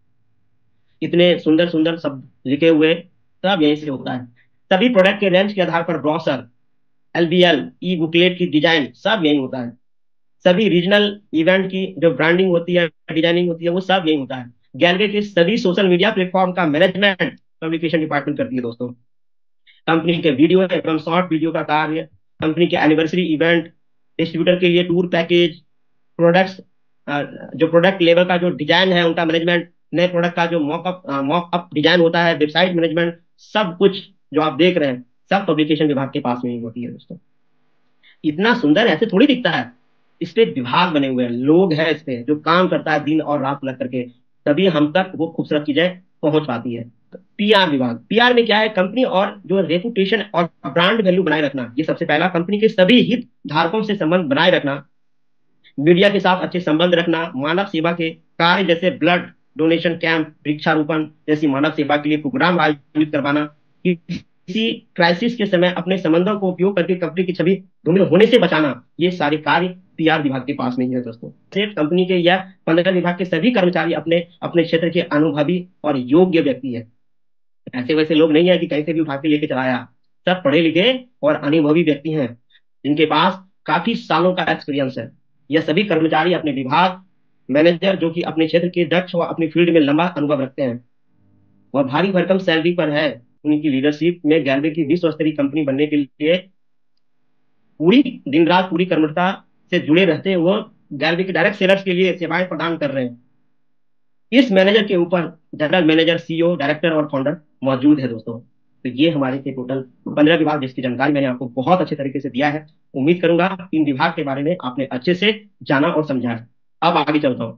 इतने सुंदर सुंदर शब्द लिखे हुए, सब यहीं से होता है। सभी प्रोडक्ट के रेंज के आधार पर brochure, L B L, e booklet की डिजाइन सब यही होता है। सभी रीजनल इवेंट की जो ब्रांडिंग होती है, डिजाइनिंग होती है, वो सब यही होता है। गैलवे के सभी सोशल मीडिया प्लेटफॉर्म का मैनेजमेंट पब्लिकेशन डिपार्टमेंट करती है दोस्तों। कंपनी के वीडियो एवं शॉर्ट वीडियो का कार्य, कंपनी के एनिवर्सरी इवेंट, डिस्ट्रीब्यूटर के लिए टूर पैकेज, प्रोडक्ट्स, जो प्रोडक्ट लेवल का जो डिजाइन है उनका मैनेजमेंट, नए प्रोडक्ट का जो मॉकअप मॉकअप डिजाइन होता है, वेबसाइट मैनेजमेंट, सब कुछ जो आप देख रहे हैं सब पब्लिकेशन विभाग के पास में ही होती है दोस्तों। इतना सुंदर ऐसे थोड़ी दिखता है, इस पे विभाग बने हुए हैं, लोग हैं इस पे जो काम करता है दिन और रात लग करके, तभी हम तक वो खूबसूरत चीजें पहुंच पाती है। पीआर विभाग, पीआर में क्या है, कंपनी और जो रेपुटेशन और ब्रांड वैल्यू बनाए रखना, ये सबसे पहला। कंपनी के सभी हित धारकों से संबंध बनाए रखना, मीडिया के साथ अच्छे संबंध रखना, मानव सेवा के कार्य जैसे ब्लड डोनेशन कैंप, वृक्षारोपण जैसी मानव सेवा के लिए प्रोग्राम आयोजित करवाना, किसी क्राइसिस के समय अपने संबंधों को उपयोग करके कंपनी की छवि धूमिल होने से बचाना, ये सारे कार्य पीआर विभाग के पास में ही है दोस्तों। सिर्फ कंपनी के या पंद्रह विभाग के सभी कर्मचारी अपने अपने क्षेत्र के अनुभवी और योग्य व्यक्ति है। ऐसे वैसे लोग नहीं है कि कहीं से भी उठा के लेके चलाया। सब पढ़े लिखे और अनुभवी व्यक्ति हैं जिनके पास काफी सालों का एक्सपीरियंस है। यह सभी कर्मचारी अपने विभाग मैनेजर जो कि अपने क्षेत्र के दक्ष व अपनी फील्ड में लंबा अनुभव रखते हैं और भारी भरकम सैलरी पर है। उनकी लीडरशिप में गैलवे की विश्व स्तरीय कंपनी बनने के लिए पूरी दिन रात पूरी कर्मठता से जुड़े रहते हैं। वो गैलवे के डायरेक्ट सेलर्स के लिए सेवाएं प्रदान कर रहे हैं। इस मैनेजर के ऊपर जनरल मैनेजर, सीईओ, डायरेक्टर और फाउंडर मौजूद है दोस्तों। तो ये हमारे थे टोटल पंद्रह विभाग जिसकी जानकारी मैंने आपको बहुत अच्छे तरीके से दिया है। उम्मीद करूंगा इन विभाग के बारे में आपने अच्छे से जाना और समझा है। अब आगे चलता हूं।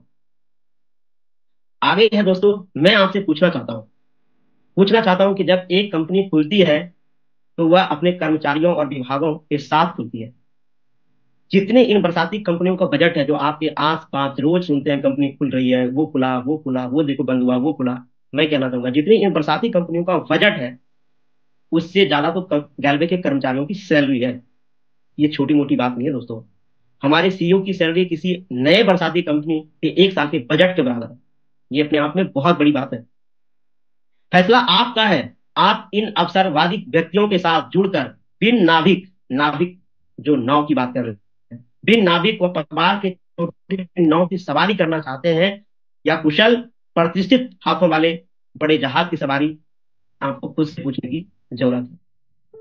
आगे है दोस्तों, मैं आपसे पूछना चाहता हूं पूछना चाहता हूं कि जब एक कंपनी खुलती है तो वह अपने कर्मचारियों और विभागों के साथ खुलती है। जितने इन बरसाती कंपनियों का बजट है जो आपके आस पास रोज सुनते हैं, कंपनी खुल रही है, वो खुला वो खुला, वो देखो बंद हुआ, वो खुला, मैं कहना चाहूंगा जितनी इन बरसाती कंपनियों का बजट है उससे ज्यादा तो गैलवे के कर्मचारियों की सैलरी है। ये छोटी मोटी बात नहीं है दोस्तों। हमारे सीईओ की सैलरी किसी नए बरसाती कंपनी के एक साल के बजट के बराबर है। ये अपने आप में बहुत बड़ी बात है। फैसला आपका है। आप इन अवसरवादी व्यक्तियों के साथ जुड़कर बिन नाविक नाविक जो नाव की बात कर रहे हैं, बिन नाविक व पतवार के छोटे नाव की सवारी करना चाहते हैं या कुशल प्रतिष्ठित हाथों वाले बड़े जहाज की सवारी, आपको खुद से पूछने की जरूरत है।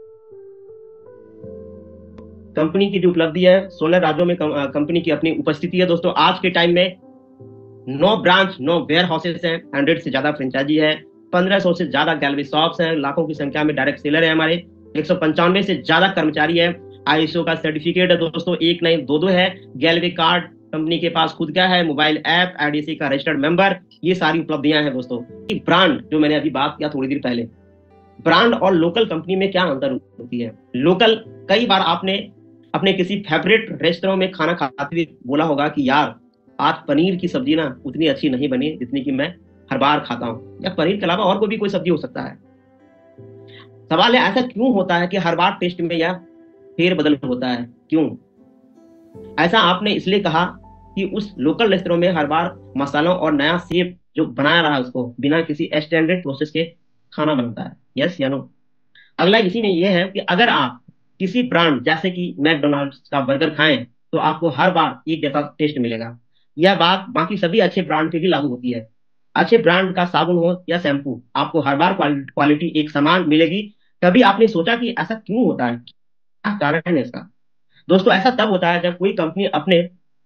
कंपनी की जो उपलब्धि है, सोलह राज्यों में कंपनी की अपनी उपस्थिति है दोस्तों। आज के टाइम में नौ ब्रांच, नौ वेयर हाउसेस हैं, हंड्रेड से ज्यादा फ्रेंचाइजी है, पंद्रह सौ से ज्यादा गैलवे शॉप्स हैं, लाखों की संख्या में डायरेक्ट सेलर है हमारे, एक सौ पंचानवे से ज्यादा कर्मचारी है, आईएसओ का सर्टिफिकेट है दोस्तों, एक नहीं दो दो है, गैलवे कार्ड कंपनी के पास खुद का है, मोबाइल ऐप, आईडीसी का रजिस्टर्ड मेंबर, ये सारी उपलब्धियां हैं दोस्तों। ब्रांड जो मैंने अभी बात किया थोड़ी देर पहले, ब्रांड और लोकल कंपनी में क्या अंतर होती है। लोकल, कई बार आपने अपने किसी फेवरेट रेस्टोरेंट में खाना खाते हुए बोला होगा कि यार आज पनीर की सब्जी ना उतनी अच्छी नहीं बनी जितनी कि मैं हर बार खाता हूं, या पनीर के अलावा और कोई भी कोई सब्जी हो सकता है। सवाल है ऐसा क्यों होता है कि हर बार टेस्ट में यह फेर बदल होता है, क्यों? ऐसा आपने इसलिए कहा कि उस लोकल रेस्टोरेंट में हर बार मसालों और नया शेफ जो बना रहा है उसको बिना किसी स्टैंडर्ड प्रोसेस के खाना बनता है। यस या नो? अगला इसी में यह है कि अगर आप किसी ब्रांड जैसे कि मैकडोनाल्ड्स का बर्गर खाएं तो आपको हर बार एक जैसा टेस्ट मिलेगा। यह बात बाकी सभी अच्छे ब्रांड पे भी लागू होती है। अच्छे ब्रांड का साबुन हो या शैम्पू, आपको हर बार क्वालिटी एक समान मिलेगी। कभी आपने सोचा कि ऐसा क्यों होता है? कारण है इसका? दोस्तों ऐसा तब होता है जब कोई कंपनी अपने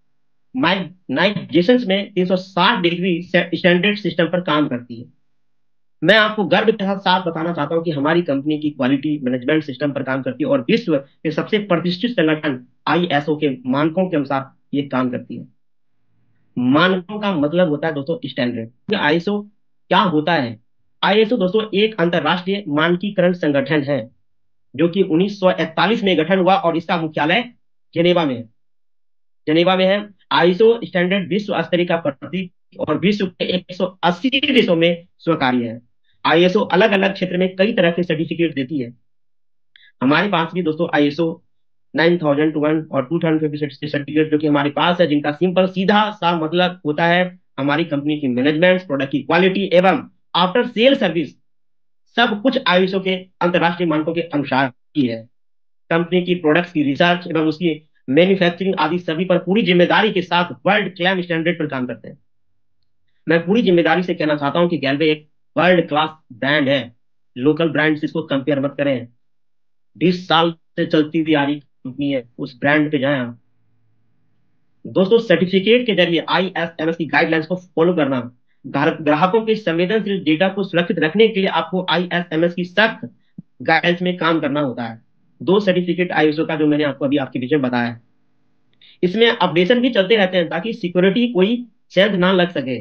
माइग्रेशन में तीन सौ साठ डिग्री स्टैंडर्ड सिस्टम पर काम करती है। मैं आपको गर्व के साथ बताना चाहता हूं कि हमारी कंपनी की क्वालिटी मैनेजमेंट सिस्टम पर काम करती है और विश्व के सबसे प्रतिष्ठित संगठन आईएसओ के मानकों के अनुसार ये काम करती है। मानकों का मतलब होता है दोस्तों स्टैंडर्ड। आईएसओ क्या होता है? आईएसओ दोस्तों एक अंतरराष्ट्रीय मानकीकरण संगठन है जो कि उन्नीस सौ इकतालीस में गठन हुआ और इसका मुख्यालय जेनेवा में है। जेनेवा में है। आईएसओ स्टैंडर्ड विश्व स्तरीय का प्रतीक और विश्व के एक सौ अस्सी देशों में स्वीकार्य है। आईएसओ अलग अलग क्षेत्र में कई तरह के सर्टिफिकेट देती है। हमारे पास भी दोस्तों आईएसओ नाइन थाउजेंड वन और टू थाउजेंड सर्टिफिकेट जो कि हमारे पास है, जिनका सिंपल सीधा सा मतलब होता है हमारी कंपनी की मैनेजमेंट, प्रोडक्ट की क्वालिटी एवं आफ्टर सेल सर्विस सब कुछ आईएसओ के अंतरराष्ट्रीय मानकों के अनुसार ही है। कंपनी की प्रोडक्ट्स की रिसर्च एवं उसकी मैन्युफैक्चरिंग आदि सभी पर पूरी जिम्मेदारी के साथ वर्ल्ड क्लेम स्टैंडर्ड पर काम करते हैं। मैं पूरी जिम्मेदारी से कहना चाहता हूं कि गैलवे एक वर्ल्ड क्लास ब्रांड है। लोकल ब्रांड से इसको कंपेयर मत करें। बीस साल से चलती हुई आ रही कंपनी है, उस ब्रांड पे जाएं आप। दोस्तों सर्टिफिकेट के जरिए आईएसएमएस की गाइडलाइंस को फॉलो करना, ग्राहकों के संवेदनशील डेटा को सुरक्षित रखने के लिए आपको आईएसएमएस की सख्त गाइडलाइंस में काम करना होता है। दो सर्टिफिकेट आईएसओ का जो मैंने आपको अभी आपके बीच में बताया है, इसमें अपडेशन भी चलते रहते हैं ताकि सिक्योरिटी कोई सेंध ना लग सके।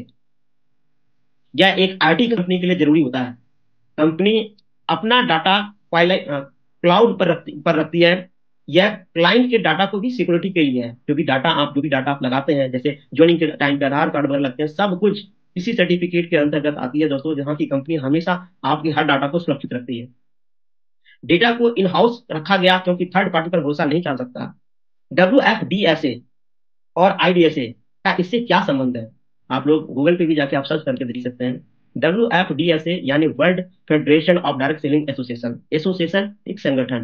यह एक आईटी कंपनी के लिए जरूरी होता है। कंपनी अपना डाटा क्लाउड पर रखती पर रखती है। यह क्लाइंट के डाटा को भी सिक्योरिटी के लिए है। जो भी डाटा आप जो भी डाटा आप लगाते हैं, जैसे ज्वाइनिंग के टाइम पे आधार कार्ड वगैरह लगते हैं, सब कुछ इसी सर्टिफिकेट के अंतर्गत आती है दोस्तों, जहां की कंपनी हमेशा आपके हर डाटा को सुरक्षित रखती है। डेटा को इन हाउस रखा गया क्योंकि थर्ड पार्टी पर भरोसा नहीं चल सकता। W F D S A और आई डी एस ए का इससे क्या संबंध है? आप लोग गूगल पे भी जाके आप सर्च करके देख सकते हैं। W F D S A यानी world federation of direct selling association. Association एक संगठन।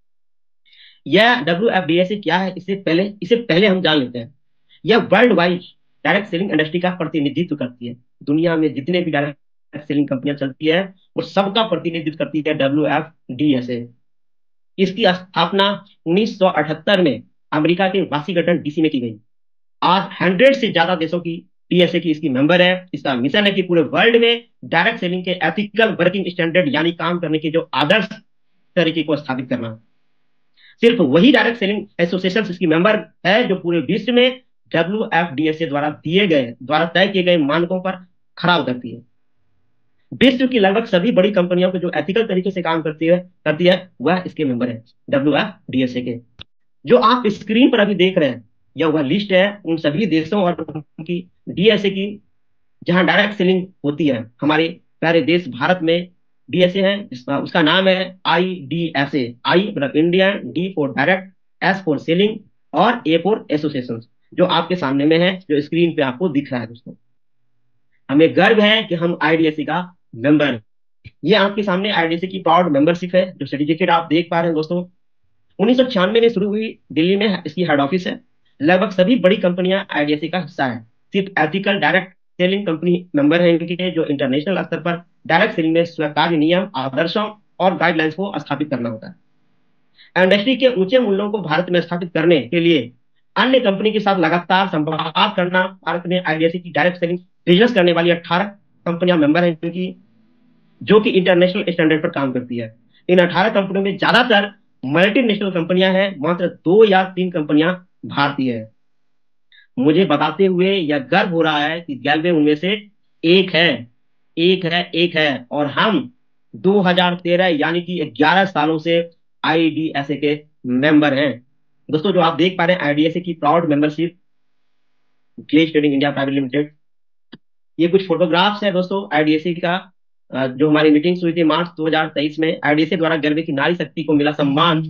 यह W F D S A क्या है, इससे पहले इसे पहले हम जान लेते हैं। यह worldwide direct selling industry का प्रतिनिधित्व करती है। दुनिया में जितने भी डायरेक्ट सेलिंग कंपनियां चलती है वो सबका प्रतिनिधित्व करती है W F D S A. इसकी स्थापना उन्नीस सौ अठहत्तर में अमेरिका के वाशिंगटन डीसी में की गई। आज हंड्रेड से ज्यादा देशों की टीएसए की इसकी मेंबर है। इसका मिशन है कि पूरे वर्ल्ड में डायरेक्ट सेलिंग के एथिकल वर्किंग स्टैंडर्ड यानी काम करने के जो आदर्श तरीके को स्थापित करना। सिर्फ वही डायरेक्ट सेलिंग एसोसिएशन इसकी मेंबर है जो पूरे विश्व में W F D S A द्वारा दिए गए द्वारा तय किए गए मानकों पर खरा उतरती है। विश्व की लगभग सभी बड़ी कंपनियों को जो एथिकल तरीके से काम करती है करती है वह इसके मेंबर है W F D S A के। जो आप स्क्रीन पर अभी देख रहे हैं यह वह लिस्ट है उन सभी देशों और उनकी डीएसए की जहां डायरेक्ट सेलिंग होती है। हमारे प्यारे देश भारत में डीएसए है, जिसका उसका नाम है I D S A. I मतलब India, D for direct, S for selling और ए फॉर एसोसिएशन, जो आपके सामने में है, जो स्क्रीन पे आपको दिख रहा है। दोस्तों हमें गर्व है कि हम आईडीएसए का मेंबर। ये आपके सामने आईडीएसए की प्राउड मेंबरशिप है। जो सर्टिफिकेट आप देख पा रहे हैं दोस्तों, उन्नीस सौ छियानवे में शुरू हुई, दिल्ली में इसकी हेड ऑफिस है। लगभग सभी बड़ी कंपनियां आईडीएसए का हिस्सा है। सिर्फ ethical direct selling company member है इनके, जो इंटरनेशनल स्तर पर डायरेक्ट सेलिंग में स्वीकार्य नियम, आदर्शों और गाइडलाइंस को स्थापित करना होता है। इंडस्ट्री के ऊंचे मूल्यों को भारत में स्थापित करने के लिए अन्य कंपनी के साथ लगातार संवाद करना। भारत में आईडीएसए की डायरेक्ट सेलिंग बिजनेस करने वाली अठारह कंपनियां मेंबर हैं इनकी, जो कि इंटरनेशनल स्टैंडर्ड पर काम करती है। इन अठारह कंपनियों में ज्यादातर मल्टीनेशनल कंपनियां हैं, मात्र दो या तीन कंपनियां भारतीय है। मुझे बताते हुए यह गर्व हो रहा है कि गैलवे उनमें से एक है। एक है एक है और हम दो हज़ार तेरह यानी कि ग्यारह सालों से आईडीएसए के मेंबर हैं। दोस्तों जो आप देख पा रहे हैं आईडीएसए की proud membership, Glaze Trading India Private Limited. ये कुछ फोटोग्राफ्स है दोस्तों आईडीएसए का। जो हमारी मीटिंग हुई थी मार्च दो हज़ार तेईस में, आईडीएसए द्वारा गैलवे की नारी शक्ति को मिला सम्मान।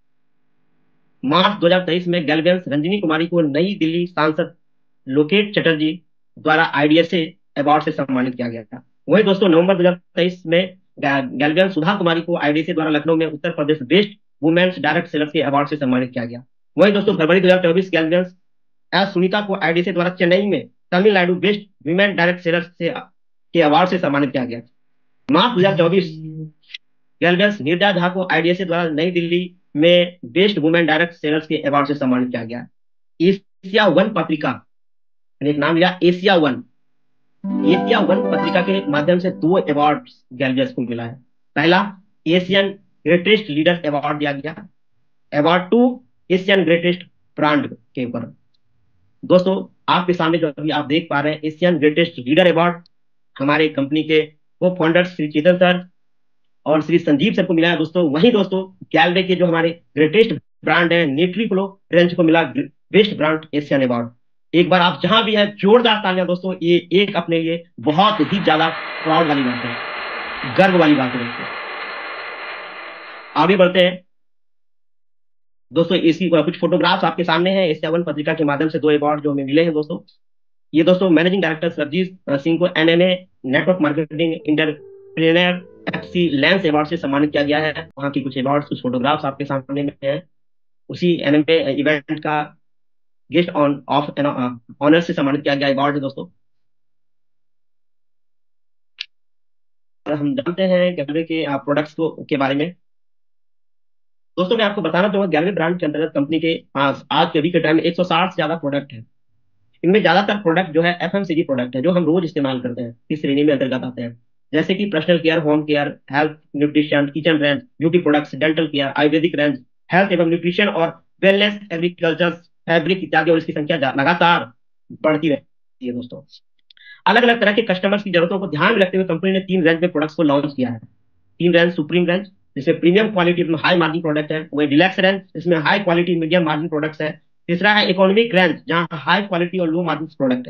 मार्च दो हज़ार तेईस में गैल्वेंस रंजनी कुमारी को नई दिल्ली सांसद लोकेट चटर्जी द्वारा आईडीएसए अवार्ड से सम्मानित किया गया था। वही दोस्तों नवंबर दो हज़ार तेईस में गैल्वेंस सुधा कुमारी को आईडीएसए द्वारा लखनऊ में Uttar Pradesh best women's direct sellers के अवार्ड से सम्मानित किया गया। वही दोस्तों फरवरी दो हज़ार चौबीस गैल्वेंस एस सुनीता को आईडीएसए द्वारा चेन्नई में Tamil Nadu best women direct sellers से के अवार्ड से सम्मानित किया गया। मार्च दो हज़ार चौबीस गैल्वेंस नीरजा झा को आईडीएसए द्वारा नई दिल्ली में बेस्ट वुमेन डायरेक्ट सेलर्स के अवार्ड से सम्मानित किया गया। एशिया वन पत्रिका ने एक नाम लिया, एशिया वन। एशिया वन पत्रिका के माध्यम से दो अवार्ड गैल्वियस को मिला है। पहला एशियन ग्रेटेस्ट लीडर अवार्ड दिया गया, award to Asian greatest brand के ऊपर। दोस्तों आपके सामने जो अभी आप देख पा रहे हैं एशियन ग्रेटेस्ट लीडर अवार्ड हमारे कंपनी के को फाउंडर श्री चेतन सर और श्री संजीव सर को मिला है दोस्तों। वहीं दोस्तों गैलवे के जो हमारे ग्रेटेस्ट ब्रांड है न्यूट्रीफ्लो रेंज को मिला बेस्ट ब्रांड एशियन अवार्ड। एक बार आप जहां भी है जोरदार तालियां दोस्तों, ये एक अपने लिए बहुत ही ज्यादा प्राउड वाली बात है, गर्व वाली बात है दोस्तों। आगे बढ़ते हैं दोस्तों, इसकी कुछ फोटोग्राफ्स आपके सामने हैं एशिया वन पत्रिका के माध्यम से दो अवार्ड जो हमें मिले हैं दोस्तों। ये दोस्तों मैनेजिंग डायरेक्टर सरजीत सिंह को NMA network marketing entrepreneur excellence award से सम्मानित किया गया है। वहां की कुछ अवार्ड कुछ फोटोग्राफ्स आपके सामने में हैं। उसी एनएमए इवेंट का गेस्ट ऑन ऑफ ऑनर से सम्मानित किया गया अवार्ड है दोस्तों। हम जानते हैं गैलवे के प्रोडक्ट्स को के बारे में। दोस्तों मैं आपको बताना चाहूंगा गैलवे ब्रांड के अंतर्गत कंपनी के पास आज के अभी के टाइम में एक सौ साठ से ज्यादा प्रोडक्ट है। इनमें ज्यादातर प्रोडक्ट जो है एफएमसीजी प्रोडक्ट है जो हम रोज इस्तेमाल करते हैं, इस श्रेणी में अंतर्गत आते हैं, जैसे कि personal care, home care, health nutrition, kitchen range, beauty products, dental care, ayurvedic range, health एवं न्यूट्रिशन और वेलनेस, एग्रीकल्चर, फैब्रिक इत्यादि। और इसकी संख्या लगातार बढ़ती रहती है दोस्तों। अलग अलग तरह के कस्टमर्स की जरूरतों को ध्यान में रखते हुए कंपनी ने तीन रेंज में प्रोडक्ट्स को लॉन्च किया है। तीन रेंज, सुप्रीम रेंज जिसमें प्रीमियम क्वालिटी में हाई मार्जिन प्रोडक्ट है, वही डिलक्स रेंज इसमें high quality medium margin products है। तीसरा है इकोनॉमिक रेंज जहां हाई क्वालिटी और लो मार्जिन प्रोडक्ट है।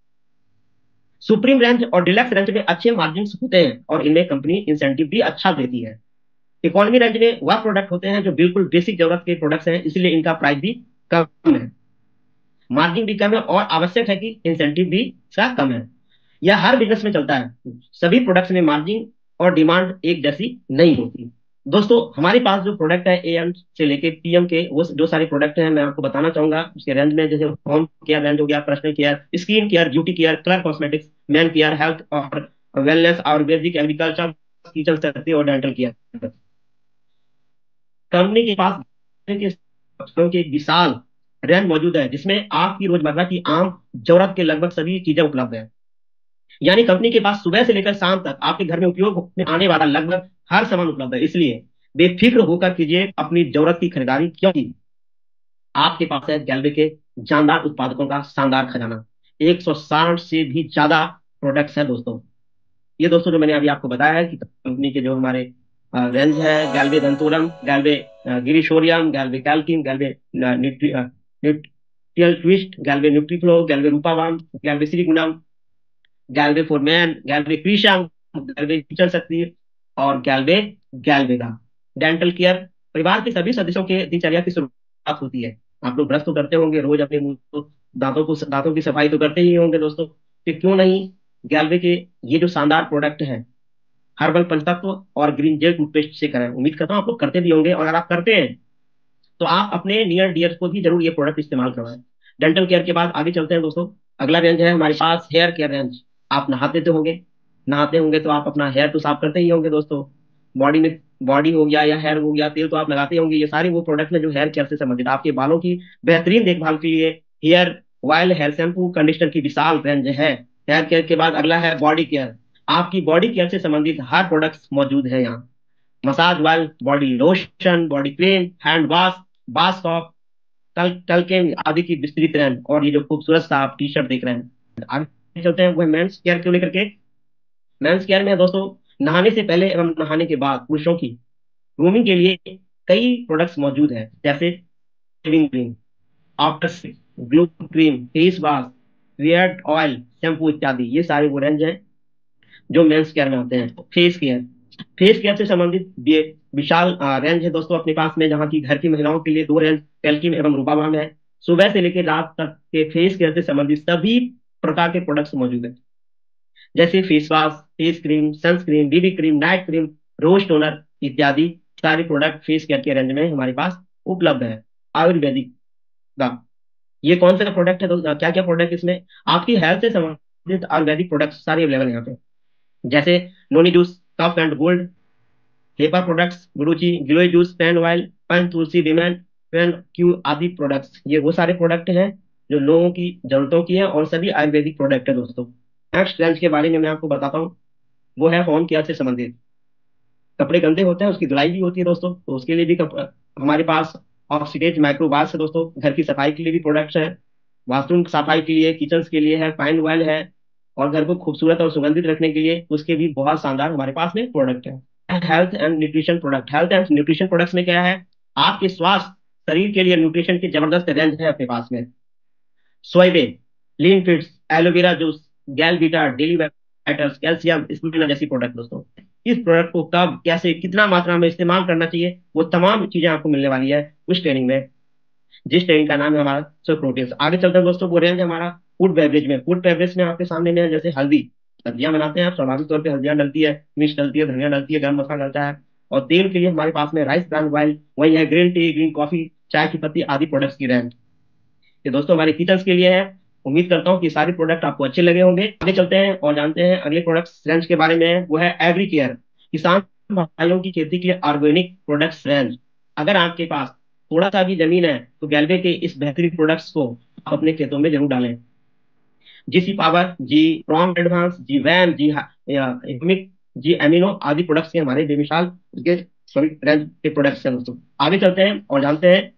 सुप्रीम रेंज और डिलक्स रेंज में अच्छे मार्जिन होते हैं और इनमें कंपनी इंसेंटिव भी अच्छा देती है। इकोनॉमी रेंज में वह प्रोडक्ट होते हैं जो बिल्कुल बेसिक जरूरत के प्रोडक्ट्स हैं, इसलिए इनका प्राइस भी कम है, मार्जिन भी कम है और आवश्यक है कि इंसेंटिव भी इसका कम है। यह हर बिजनेस में चलता है, सभी प्रोडक्ट्स में मार्जिन और डिमांड एक जैसी नहीं होती। दोस्तों हमारे पास जो प्रोडक्ट है ए एम से लेके पी एम के वो जो सारे प्रोडक्ट हैं मैं आपको बताना चाहूंगा उसके रेंज में। जैसे होम केयर रेंज हो गया, personal care, skin care, beauty care, colour cosmetics, man care, health और wellness, ayurvedic, agriculture, kitchen surgery और डेंटल केयर। कंपनी के पास के एक विशाल रेंज मौजूद है जिसमें आपकी रोजमर्रा की आम जरूरत के लगभग सभी चीजें उपलब्ध है। यानी कंपनी के पास सुबह से लेकर शाम तक आपके घर में उपयोग में आने वाला लगभग हर सामान उपलब्ध है। इसलिए बेफिक्र होकर कीजिए अपनी जरूरत की खरीदारी, क्योंकि आपके पास है गैलवे के जानदार उत्पादकों का शानदार खजाना। एक सौ साठ से भी ज्यादा प्रोडक्ट्स है दोस्तों। ये दोस्तों जो मैंने अभी आपको बताया है कि कंपनी के जो हमारे रेंज है, गैलवे धंतोरम, गैलवे गिरीशोरियम, गैलवे कैल्किन, गैलवे न्यूट्रियल ट्विस्ट, गैलवे न्यूट्रीफ्लो, गैलवे रूपावाम, गैलवे श्रीगुणम, गैलवे फॉरमैन, गैलवे क्रीशम, गैलवे किचन शक्ति और गैलवे गैलवे का डेंटल केयर। परिवार के सभी सदस्यों के दिनचर्या की शुरुआत होती है। आप लोग ब्रश तो करते होंगे रोज, अपने मुंह को दांतों को दांतों की सफाई तो करते ही होंगे दोस्तों, तो क्यों नहीं गैलवे के ये जो शानदार प्रोडक्ट है हर्बल पंचतत्व और ग्रीन जेल टूथपेस्ट से करें। उम्मीद करता हूँ आप लोग करते भी होंगे, और अगर आप करते हैं तो आप अपने नियर डियर को भी जरूर ये प्रोडक्ट इस्तेमाल करवाएं। डेंटल केयर के बाद आगे चलते हैं दोस्तों। अगला रेंज है हमारे पास हेयर केयर रेंज। आप नहाते तो होंगे, नहाते होंगे तो आप अपना हेयर तो साफ करते ही होंगे दोस्तों। बॉडी में बॉडी हो गया या हेयर हो गया, तेल तो आप लगाते होंगे। ये सारे वो प्रोडक्ट हैं जो हेयर केयर से संबंधित आपके बालों की बेहतरीन देखभाल के लिए hair oil, hair shampoo, conditioner की विशाल रेंज है। हेयर केयर के बाद अगला है बॉडी केयर। आपकी बॉडी केयर से संबंधित हर प्रोडक्ट्स मौजूद है यहाँ। Massage oil, body lotion, body cream, hand wash, bath soap, तल तलके आदि की विस्तृत रेंज। और ये जो खूबसूरत सा आप टी शर्ट देख रहे हैं, आगे चलते हैं वो मेंस केयर को लेकर के। मेंस केयर में दोस्तों नहाने से पहले एवं नहाने के बाद पुरुषों की ग्रूमिंग के लिए कई प्रोडक्ट्स मौजूद है, जैसे shaving cream, after glow cream, face wash, beard oil, shampoo इत्यादि। ये सारे वो रेंज हैं जो मेंस केयर में आते हैं। फेस केयर, फेस केयर से संबंधित ये विशाल रेंज है दोस्तों अपने पास में, जहाँ की घर की महिलाओं के लिए दो रेंज कैल्किन एवं रूपाबाम है। सुबह से लेकर रात तक के फेस केयर से संबंधित सभी प्रकार के प्रोडक्ट्स मौजूद है, जैसे face wash, face cream, sunscreen, BB cream, night cream, rose toner इत्यादि सारे प्रोडक्ट फेस केयर के रेंज में हमारे पास उपलब्ध है। आयुर्वेदिक का ये कौन सा प्रोडक्ट है दोस्तों, क्या क्या प्रोडक्ट इसमें आपकी हेल्थ से संबंधित आयुर्वेदिक प्रोडक्ट सारे अवेलेबल है यहाँ पे, जैसे noni juice, cough and gold, hepa products, गुरुची, गिलोय juice, pain oil, Panch Tulsi women Q आदि प्रोडक्ट्स, ये वो सारे प्रोडक्ट हैं जो लोगों की जरूरतों की है और सभी आयुर्वेदिक प्रोडक्ट है दोस्तों। नेक्स्ट रेंज के बारे में मैं आपको बताता हूँ, वो है होम केयर से संबंधित। कपड़े गंदे होते हैं, उसकी धुलाई भी होती है दोस्तों, तो उसके लिए भी कप, हमारे पास ऑक्सीडेज माइक्रोबास है दोस्तों। घर की सफाई के लिए भी प्रोडक्ट्स हैं, बाथरूम सफाई के लिए, किचन के लिए है, फाइन ऑयल है, और घर को खूबसूरत और सुगंधित रखने के लिए उसके भी बहुत शानदार हमारे पास में प्रोडक्ट है। Health and nutrition product, health and nutrition products में क्या है, आपके स्वास्थ्य शरीर के लिए न्यूट्रिशन की जबरदस्त रेंज है अपने पास में। Soybean, lean fits, aloe vera juice, गैलबीटा, डेली बैटर्स, कैल्शियम स्पिरुलिना जैसी प्रोडक्ट दोस्तों। इस प्रोडक्ट को कब, कैसे, कितना मात्रा में इस्तेमाल करना चाहिए, वो तमाम चीजें आपको मिलने वाली है उस ट्रेनिंग में, जिस ट्रेनिंग का नाम है हमारा सो प्रोटीन्स। आगे चलते हैं दोस्तों, वो रेंज है हमारा फूड बेवरेज में। फूड बेवरेज में आपके सामने में है, जैसे हल्दी, सब्जियां बनाते हैं आप, स्वाभाविक तौर पे हल्दियां डलती है, मिर्च डलती है, धनिया डलती है, गरम मसाला डलता है। और तेल के लिए हमारे पास में राइस ब्रांड ऑयल, वही है ग्रीन टी, ग्रीन कॉफी, चाय की पत्ती आदि प्रोडक्ट्स की रेंज। ये दोस्तों हमारे किचन के लिए है। उम्मीद करता हूँ कि सारे प्रोडक्ट आपको अच्छे लगे होंगे। आगे चलते हैं और जानते हैं अगले प्रोडक्ट्स रेंज के बारे में, वो है एग्री केयर, किसान भाइयों की खेती के लिए ऑर्गेनिक प्रोडक्ट्स रेंज। अगर आपके पास थोड़ा सा भी जमीन है तो गैल्वे के इस बेहतरीन प्रोडक्ट्स को आप अपने खेतों में जरूर डालें। जीसी पावर, जी प्रॉम एडवांस, जी वैम, जी ह्यूमिक, जी एमिनो आदि प्रोडक्ट्स के हमारे बेमिसाल के सभी रेंज के प्रोडक्ट्स हैं दोस्तों। आगे चलते हैं और जानते हैं।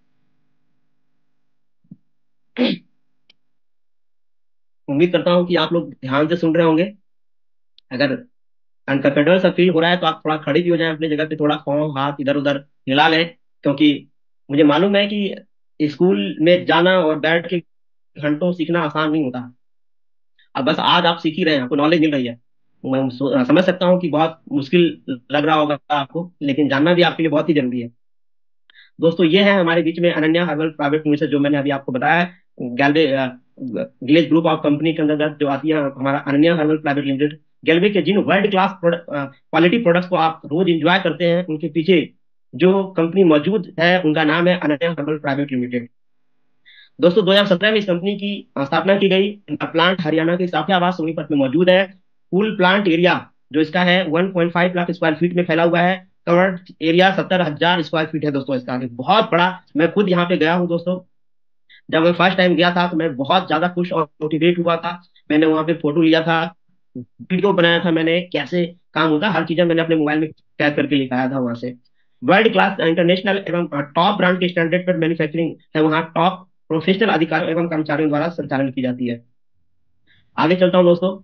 उम्मीद करता हूँ कि आप लोग ध्यान से सुन रहे होंगे। अगर अनकंफर्टेबल सा फील हो रहा है तो आप थोड़ा खड़े भी हो जाएं अपनी जगह पे, थोड़ा पाँव हाथ इधर उधर हिला लें, क्योंकि मुझे मालूम है कि स्कूल में जाना और बैठ के घंटों सीखना आसान नहीं होता। अब बस आज आप सीख ही रहे हैं, आपको नॉलेज मिल रही है। मैं सो- समझ सकता हूँ कि बहुत मुश्किल लग रहा होगा आपको, लेकिन जानना भी आपके लिए बहुत ही जरूरी है दोस्तों। ये है हमारे बीच में अनन्या हर्बल प्राइवेट लिमिटेड, जो मैंने अभी आपको बताया है। Galway village group of company के अंतर्गत जो आती है हमारा Ananya herbal private limited. Galway के जिन वर्ल्ड क्लास क्वालिटी प्रोडक्ट्स को आप रोज इंजॉय करते हैं, उनके पीछे जो कंपनी मौजूद है उनका नाम है अनन्या हर्बल प्राइवेट लिमिटेड दोस्तों। दो हज़ार सत्रह में इस कंपनी की अ, स्थापना की गई। इनका प्लांट हरियाणा के साफियाबाद सोनीपत में मौजूद है। कुल प्लांट एरिया जो इसका है one point five lakh square feet में फैला हुआ है। कवर्ड एरिया सत्तर हजार स्क्वायर फीट है दोस्तों इसका, ये बहुत बड़ा। मैं खुद यहाँ पे गया हूँ दोस्तों। जब मैं फर्स्ट टाइम गया था तो मैं बहुत ज्यादा खुश और मोटिवेट हुआ था। मैंने वहाँ पे फोटो लिया था, वीडियो बनाया था मैंने, कैसे काम होता है हर चीजें मैंने अपने मोबाइल में कैद करके लिखाया था वहां से। वर्ल्ड क्लास इंटरनेशनल एवं टॉप ब्रांड के स्टैंडर्ड पर मैन्युफैक्चरिंग है वहाँ, टॉप प्रोफेशनल अधिकारियों एवं कर्मचारियों द्वारा संचालन की जाती है। आगे चलता हूँ दोस्तों।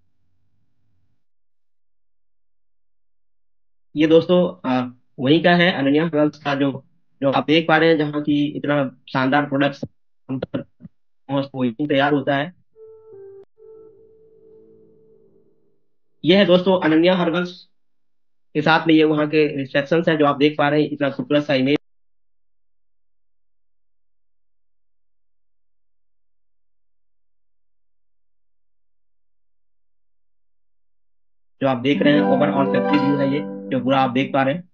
ये दोस्तों अ, वही का है अनन्या हर्बल्स का, जो जो आप देख पा रहे हैं, जहाँ की इतना शानदार प्रोडक्ट्स हम तक पहुंच- वही तैयार होता है। ये है दोस्तों अनन्या हर्बल्स के साथ में ये वहाँ के रिसेप्शन है, जो आप देख पा रहे हैं, इतना खूबसूरत सा इमेज जो आप देख रहे हैं, ओवरऑल फैक्ट्री व्यू है ये, जो पूरा आप देख पा रहे हैं।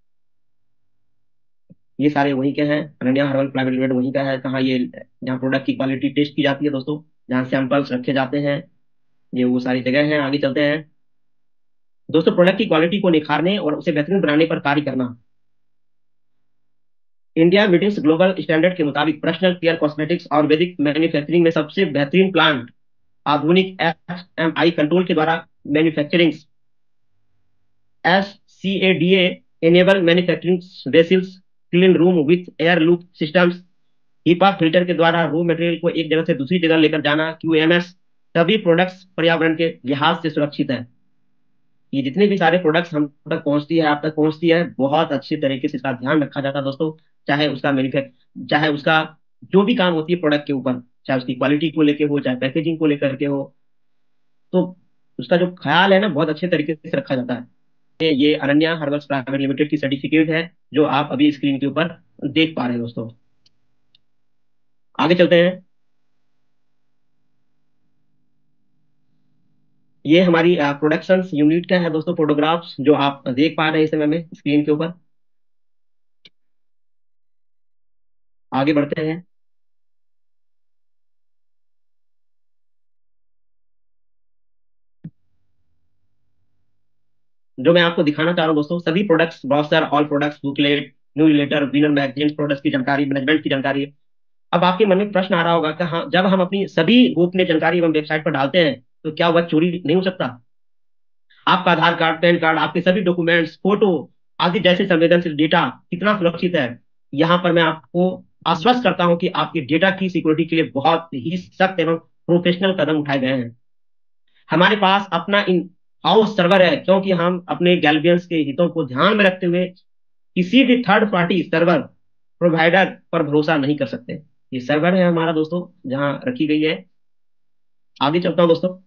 ये सारे वहीं के हैं, अनन्या हर्बल प्राइवेट लिमिटेड वहीं का है। कहाँ ये, जहाँ प्रोडक्ट की क्वालिटी टेस्ट की जाती है दोस्तों, जहाँ सैंपल्स रखे जाते हैं, ये वो सारी जगह है। आगे चलते हैं दोस्तों। प्रोडक्ट की क्वालिटी को निखारने और उसे बेहतरीन बनाने पर कार्य करना। इंडिया मीटिंग्स ग्लोबल स्टैंडर्ड के मुताबिक पर्सनल केयर कॉस्मेटिक्स और वैदिक मैन्युफैक्चरिंग में सबसे बेहतरीन प्लांट, आधुनिक एफ एम आई कंट्रोल के द्वारा manufacturing, S C A D A enable manufacturing vessels, clean room with air loop systems, HEPA filter के द्वारा रॉ मटेरियल को एक जगह से दूसरी जगह लेकर जाना, क्यू एम एस। सभी प्रोडक्ट्स पर्यावरण के लिहाज से सुरक्षित है। ये जितने भी सारे प्रोडक्ट्स हम तक पहुंचती है, आप तक पहुंचती है, बहुत अच्छे तरीके से इसका ध्यान रखा जाता है दोस्तों। चाहे उसका मैन्युफैक्चर, चाहे उसका जो भी काम होती है प्रोडक्ट के ऊपर, चाहे उसकी क्वालिटी को लेके हो, चाहे पैकेजिंग को लेकर के हो, तो उसका जो ख्याल है ना, बहुत अच्छे तरीके से रखा जाता है। ये ये अनन्या हर्बल्स प्राइवेट लिमिटेड की सर्टिफिकेट है, जो आप अभी स्क्रीन के ऊपर देख पा रहे हैं दोस्तों। आगे चलते हैं। ये हमारी प्रोडक्शन यूनिट का है दोस्तों, फोटोग्राफ्स जो आप देख पा रहे हैं इस समय में स्क्रीन के ऊपर। आगे बढ़ते हैं। जो मैं आपको दिखाना चाह रहा हूँ दोस्तों, सभी products, browser, all products, booklet, newsletter, winner magazine, products की जानकारी, मैनेजमेंट की जानकारी। अब आपके मन में प्रश्न आ रहा होगा कि हाँ, जब हम अपनी सभी गोपनीय जानकारी एवं वेबसाइट पर डालते हैं तो क्या वह चोरी नहीं हो सकता? आपका आधार कार्ड, पैन कार्ड, आपके सभी डॉक्यूमेंट्स, फोटो आदि जैसे संवेदनशील डेटा कितना सुरक्षित है? यहाँ पर मैं आपको आश्वस्त करता हूँ कि आपके डेटा की सिक्योरिटी के लिए बहुत ही सख्त एवं प्रोफेशनल कदम उठाए गए हैं। हमारे पास अपना इन हाउस सर्वर है, क्योंकि हम अपने गैल्वियंस के हितों को ध्यान में रखते हुए किसी भी थर्ड पार्टी सर्वर प्रोवाइडर पर भरोसा नहीं कर सकते। ये सर्वर है हमारा दोस्तों, जहां रखी गई है। आगे चलता हूं दोस्तों।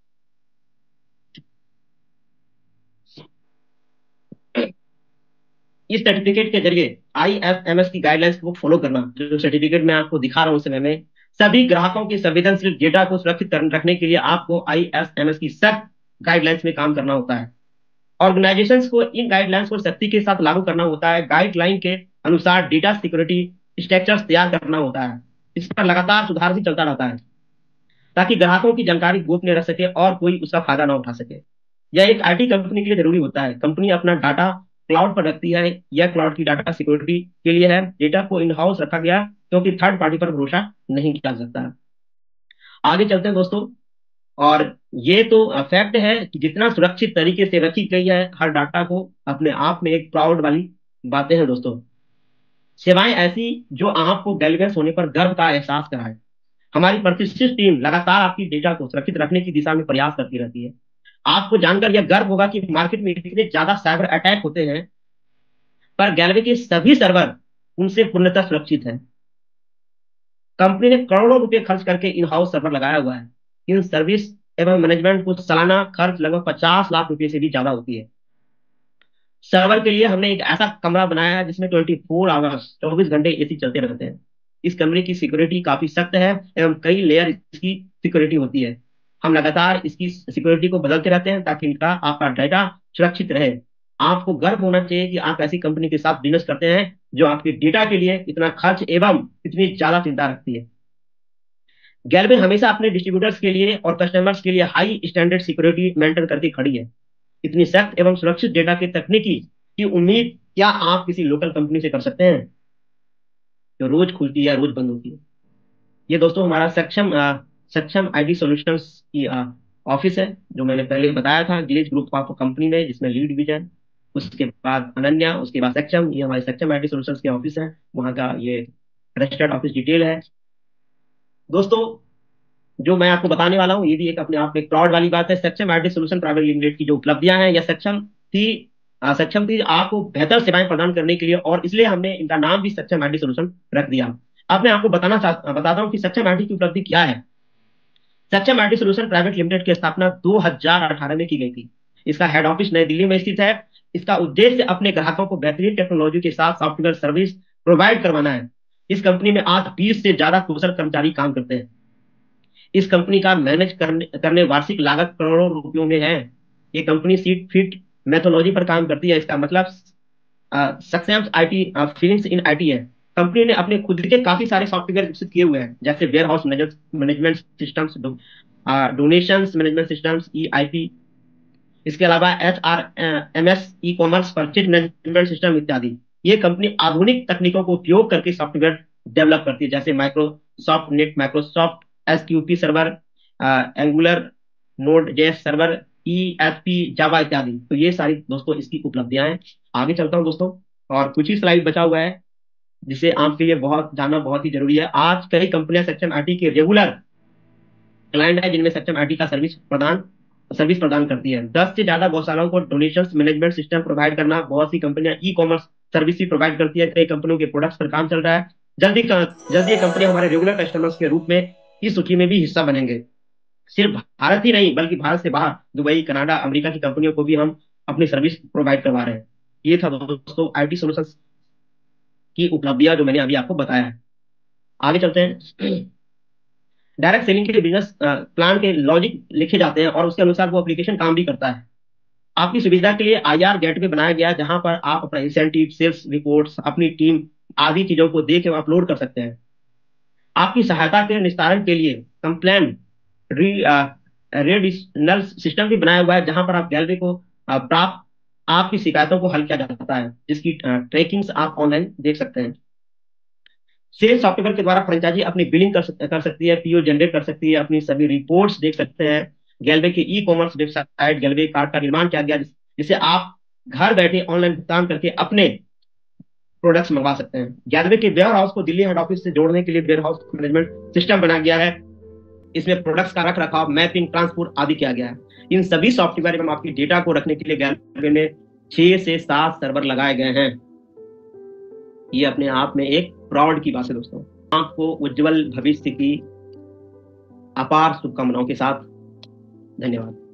इस सर्टिफिकेट के जरिए आई एफ एम एस की गाइडलाइंस को फॉलो करना, जो सर्टिफिकेट मैं आपको दिखा रहा हूं उस समय में, सभी ग्राहकों के संवेदनशील डेटा को सुरक्षित कर- रखने के लिए आपको आई एफ एम एस की सख्त गाइडलाइंस में काम करना होता है। ऑर्गेनाइजेशंस को इन गाइडलाइंस को सख्ती के साथ लागू करना होता है। गाइडलाइन के अनुसार डेटा सिक्योरिटी स्ट्रक्चर्स तैयार करना होता है। इस पर लगातार सुधार भी चलता रहता है, ताकि ग्राहकों की जानकारी गोपनीय रह सके और कोई उसका फायदा ना उठा सके। यह एक आईटी कंपनी के लिए जरूरी होता है। कंपनी अपना डाटा क्लाउड पर रखती है। यह क्लाउड की डाटा सिक्योरिटी के लिए है। डेटा को इन हाउस रखा गया, क्योंकि थर्ड पार्टी पर भरोसा नहीं किया जा सकता है। आगे चलते हैं दोस्तों। और ये तो फैक्ट है कि जितना सुरक्षित तरीके से रखी गई है हर डाटा को, अपने आप में एक प्राउड वाली बातें हैं दोस्तों। सेवाएं ऐसी जो आपको गैल्वेंस होने पर गर्व का एहसास कराए। हमारी प्रतिष्ठित टीम लगातार आपकी डेटा को सुरक्षित रखने की दिशा में प्रयास करती रहती है। आपको जानकर यह गर्व होगा कि मार्केट में इतने ज्यादा साइबर अटैक होते हैं, पर गैलवे के सभी सर्वर उनसे पूर्णतः सुरक्षित है। कंपनी ने करोड़ों रुपए खर्च करके इन हाउस सर्वर लगाया हुआ है। इन सर्विस एवं मैनेजमेंट को सालाना खर्च लगभग पचास लाख रुपए से भी ज्यादा होती है। सर्वर के लिए हमने एक ऐसा कमरा बनाया है जिसमें ट्वेंटी फोर आवर्स चौबीस घंटे एसी चलते रहते हैं। इस कमरे की सिक्योरिटी काफी सख्त है एवं कई लेयर इसकी सिक्योरिटी होती है। हम लगातार इसकी सिक्योरिटी को बदलते रहते हैं ताकि इनका आपका डाटा सुरक्षित रहे। आपको गर्व होना चाहिए कि आप ऐसी कंपनी के साथ बिजनेस करते हैं जो आपके डेटा के लिए इतना खर्च एवं इतनी ज्यादा चिंता रखती है। गैलवे हमेशा अपने डिस्ट्रीब्यूटर्स के लिए और कस्टमर्स के लिए हाई स्टैंडर्ड सिक्योरिटी मेंटेन करके खड़ी है। इतनी सख्त एवं सुरक्षित डेटा की तकनीकी की उम्मीद क्या आप किसी लोकल कंपनी से कर सकते हैं, जो रोज खुलती है रोज बंद होती है? ये दोस्तों हमारा सक्षम अ, सक्षम आईटी सॉल्यूशंस की ऑफिस है, जो मैंने पहले बताया था, गिलीज ग्रुप ऑफ कंपनी में, जिसमें लीड डिवीजन, उसके बाद अनन्या, उसके बाद सक्षम। ये हमारे सक्षम आईटी सॉल्यूशंस के ऑफिस है। वहाँ का ये रजिस्टर्ड ऑफिस डिटेल है दोस्तों। जो मैं आपको बताने वाला हूँ ये भी एक अपने आप में प्राउड वाली बात है। सक्षम आईटी सॉल्यूशन प्राइवेट लिमिटेड की जो उपलब्धियां हैं, या सक्षम थी अ, सक्षम थी आपको बेहतर सेवाएं प्रदान करने के लिए, और इसलिए हमने इनका नाम भी सक्षम आईटी सॉल्यूशन रख दिया। अब मैं आपको बताना चाह बताता हूँ कि सक्षम आईटी की उपलब्धि क्या है। सक्षम आईटी सॉल्यूशन प्राइवेट लिमिटेड की स्थापना दो हज़ार अठारह में की गई थी। इसका हेड ऑफिस नई दिल्ली में स्थित है। इसका उद्देश्य अपने ग्राहकों को बेहतरीन टेक्नोलॉजी के साथ सॉफ्टवेयर सर्विस प्रोवाइड करवाना है। इस कंपनी में आज बीस से ज्यादा कुशल कर्मचारी काम करते हैं। इस कंपनी का मैनेज करने करने वार्षिक लागत करोड़ों रुपयों में है। ये कंपनी सीट फिट मेथोलॉजी पर काम करती है। इसका मतलब success IT feelings in IT है। कंपनी ने अपने खुद के काफी सारे सॉफ्टवेयर विकसित किए हुए हैं, जैसे warehouse management systems, donations management systems, E I P. इसके अलावा H R M S, E commerce, purchase management system इत्यादि। ये कंपनी आधुनिक तकनीकों को उपयोग करके सॉफ्टवेयर डेवलप करती है, जैसे Microsoft net, Microsoft S Q P server, Angular, Node JS server, E S P, Java इत्यादि। तो ये सारी दोस्तों इसकी उपलब्धियां हैं। आगे चलता हूं दोस्तों, और कुछ ही स्लाइड बचा हुआ है जिसे आपके लिए बहुत जानना बहुत ही जरूरी है। आज कई कंपनियां सक्षम आईटी के रेगुलर क्लाइंट है, जिनमें सक्षम आईटी का सर्विस प्रदान सर्विस प्रदान करती है। दस से ज्यादा गौशालाओं को डोनेशन मैनेजमेंट सिस्टम प्रोवाइड करना। बहुत सी कंपनियां ई कॉमर्स सर्विस भी प्रोवाइड करती है। कई कंपनियों के प्रोडक्ट्स पर काम चल रहा है। जल्दी जल्दी ये कंपनी हमारे रेगुलर कस्टमर्स के रूप में इस सूची में भी हिस्सा बनेंगे। सिर्फ भारत ही नहीं, बल्कि भारत से बाहर दुबई, कनाडा, अमेरिका की कंपनियों को भी हम अपनी सर्विस प्रोवाइड करवा रहे हैं। ये था दोस्तों आईटी सॉल्यूशंस की उपलब्धियां जो मैंने अभी आपको बताया है। आगे चलते हैं। डायरेक्ट सेलिंग के लिए बिजनेस प्लान के लॉजिक लिखे जाते हैं और उसके अनुसार वो एप्लीकेशन काम भी करता है। आपकी सुविधा के लिए आईआर गेटवे बनाया गया है, जहां पर आप अपना इंसेंटिव, सेल्स रिपोर्ट्स, अपनी टीम आदि चीजों को देख के अपलोड कर सकते हैं। आपकी सहायता के निस्तारण के लिए कंप्लेन री रेडिशनल सिस्टम भी बनाया हुआ है, जहां पर आप गैलरी को अ, प्राप्त आपकी शिकायतों को हल किया जाता है, जिसकी ट्रैकिंग्स आप ऑनलाइन देख सकते हैं। सेल्स सॉफ्टवेयर के द्वारा फ्रेंचाइजी अपनी बिलिंग कर, सक, कर सकती है, पीओ जनरेट कर सकती है, अपनी सभी रिपोर्ट्स देख सकते हैं। गैलवे की e commerce website Galway card का निर्माण किया गया, जिसे आप घर बैठे ऑनलाइन भुगतान करके अपने प्रोडक्ट्स मंगवा सकते हैं। गैलवे के वेयर हाउस को दिल्ली हेड ऑफिस से जोड़ने के लिए वेयर हाउस मैनेजमेंट सिस्टम बनाया गया है। इसमें प्रोडक्ट्स का रख रखाव, मैपिंग, ट्रांसपोर्ट आदि किया गया है। इन सभी सॉफ्टवेयर में आपकी डेटा को रखने के लिए गैलवे में छह से सात सर्वर लगाए गए हैं। ये अपने आप में एक प्राउड की बात है दोस्तों। आपको उज्जवल भविष्य की अपार शुभकामनाओं के साथ धन्यवाद।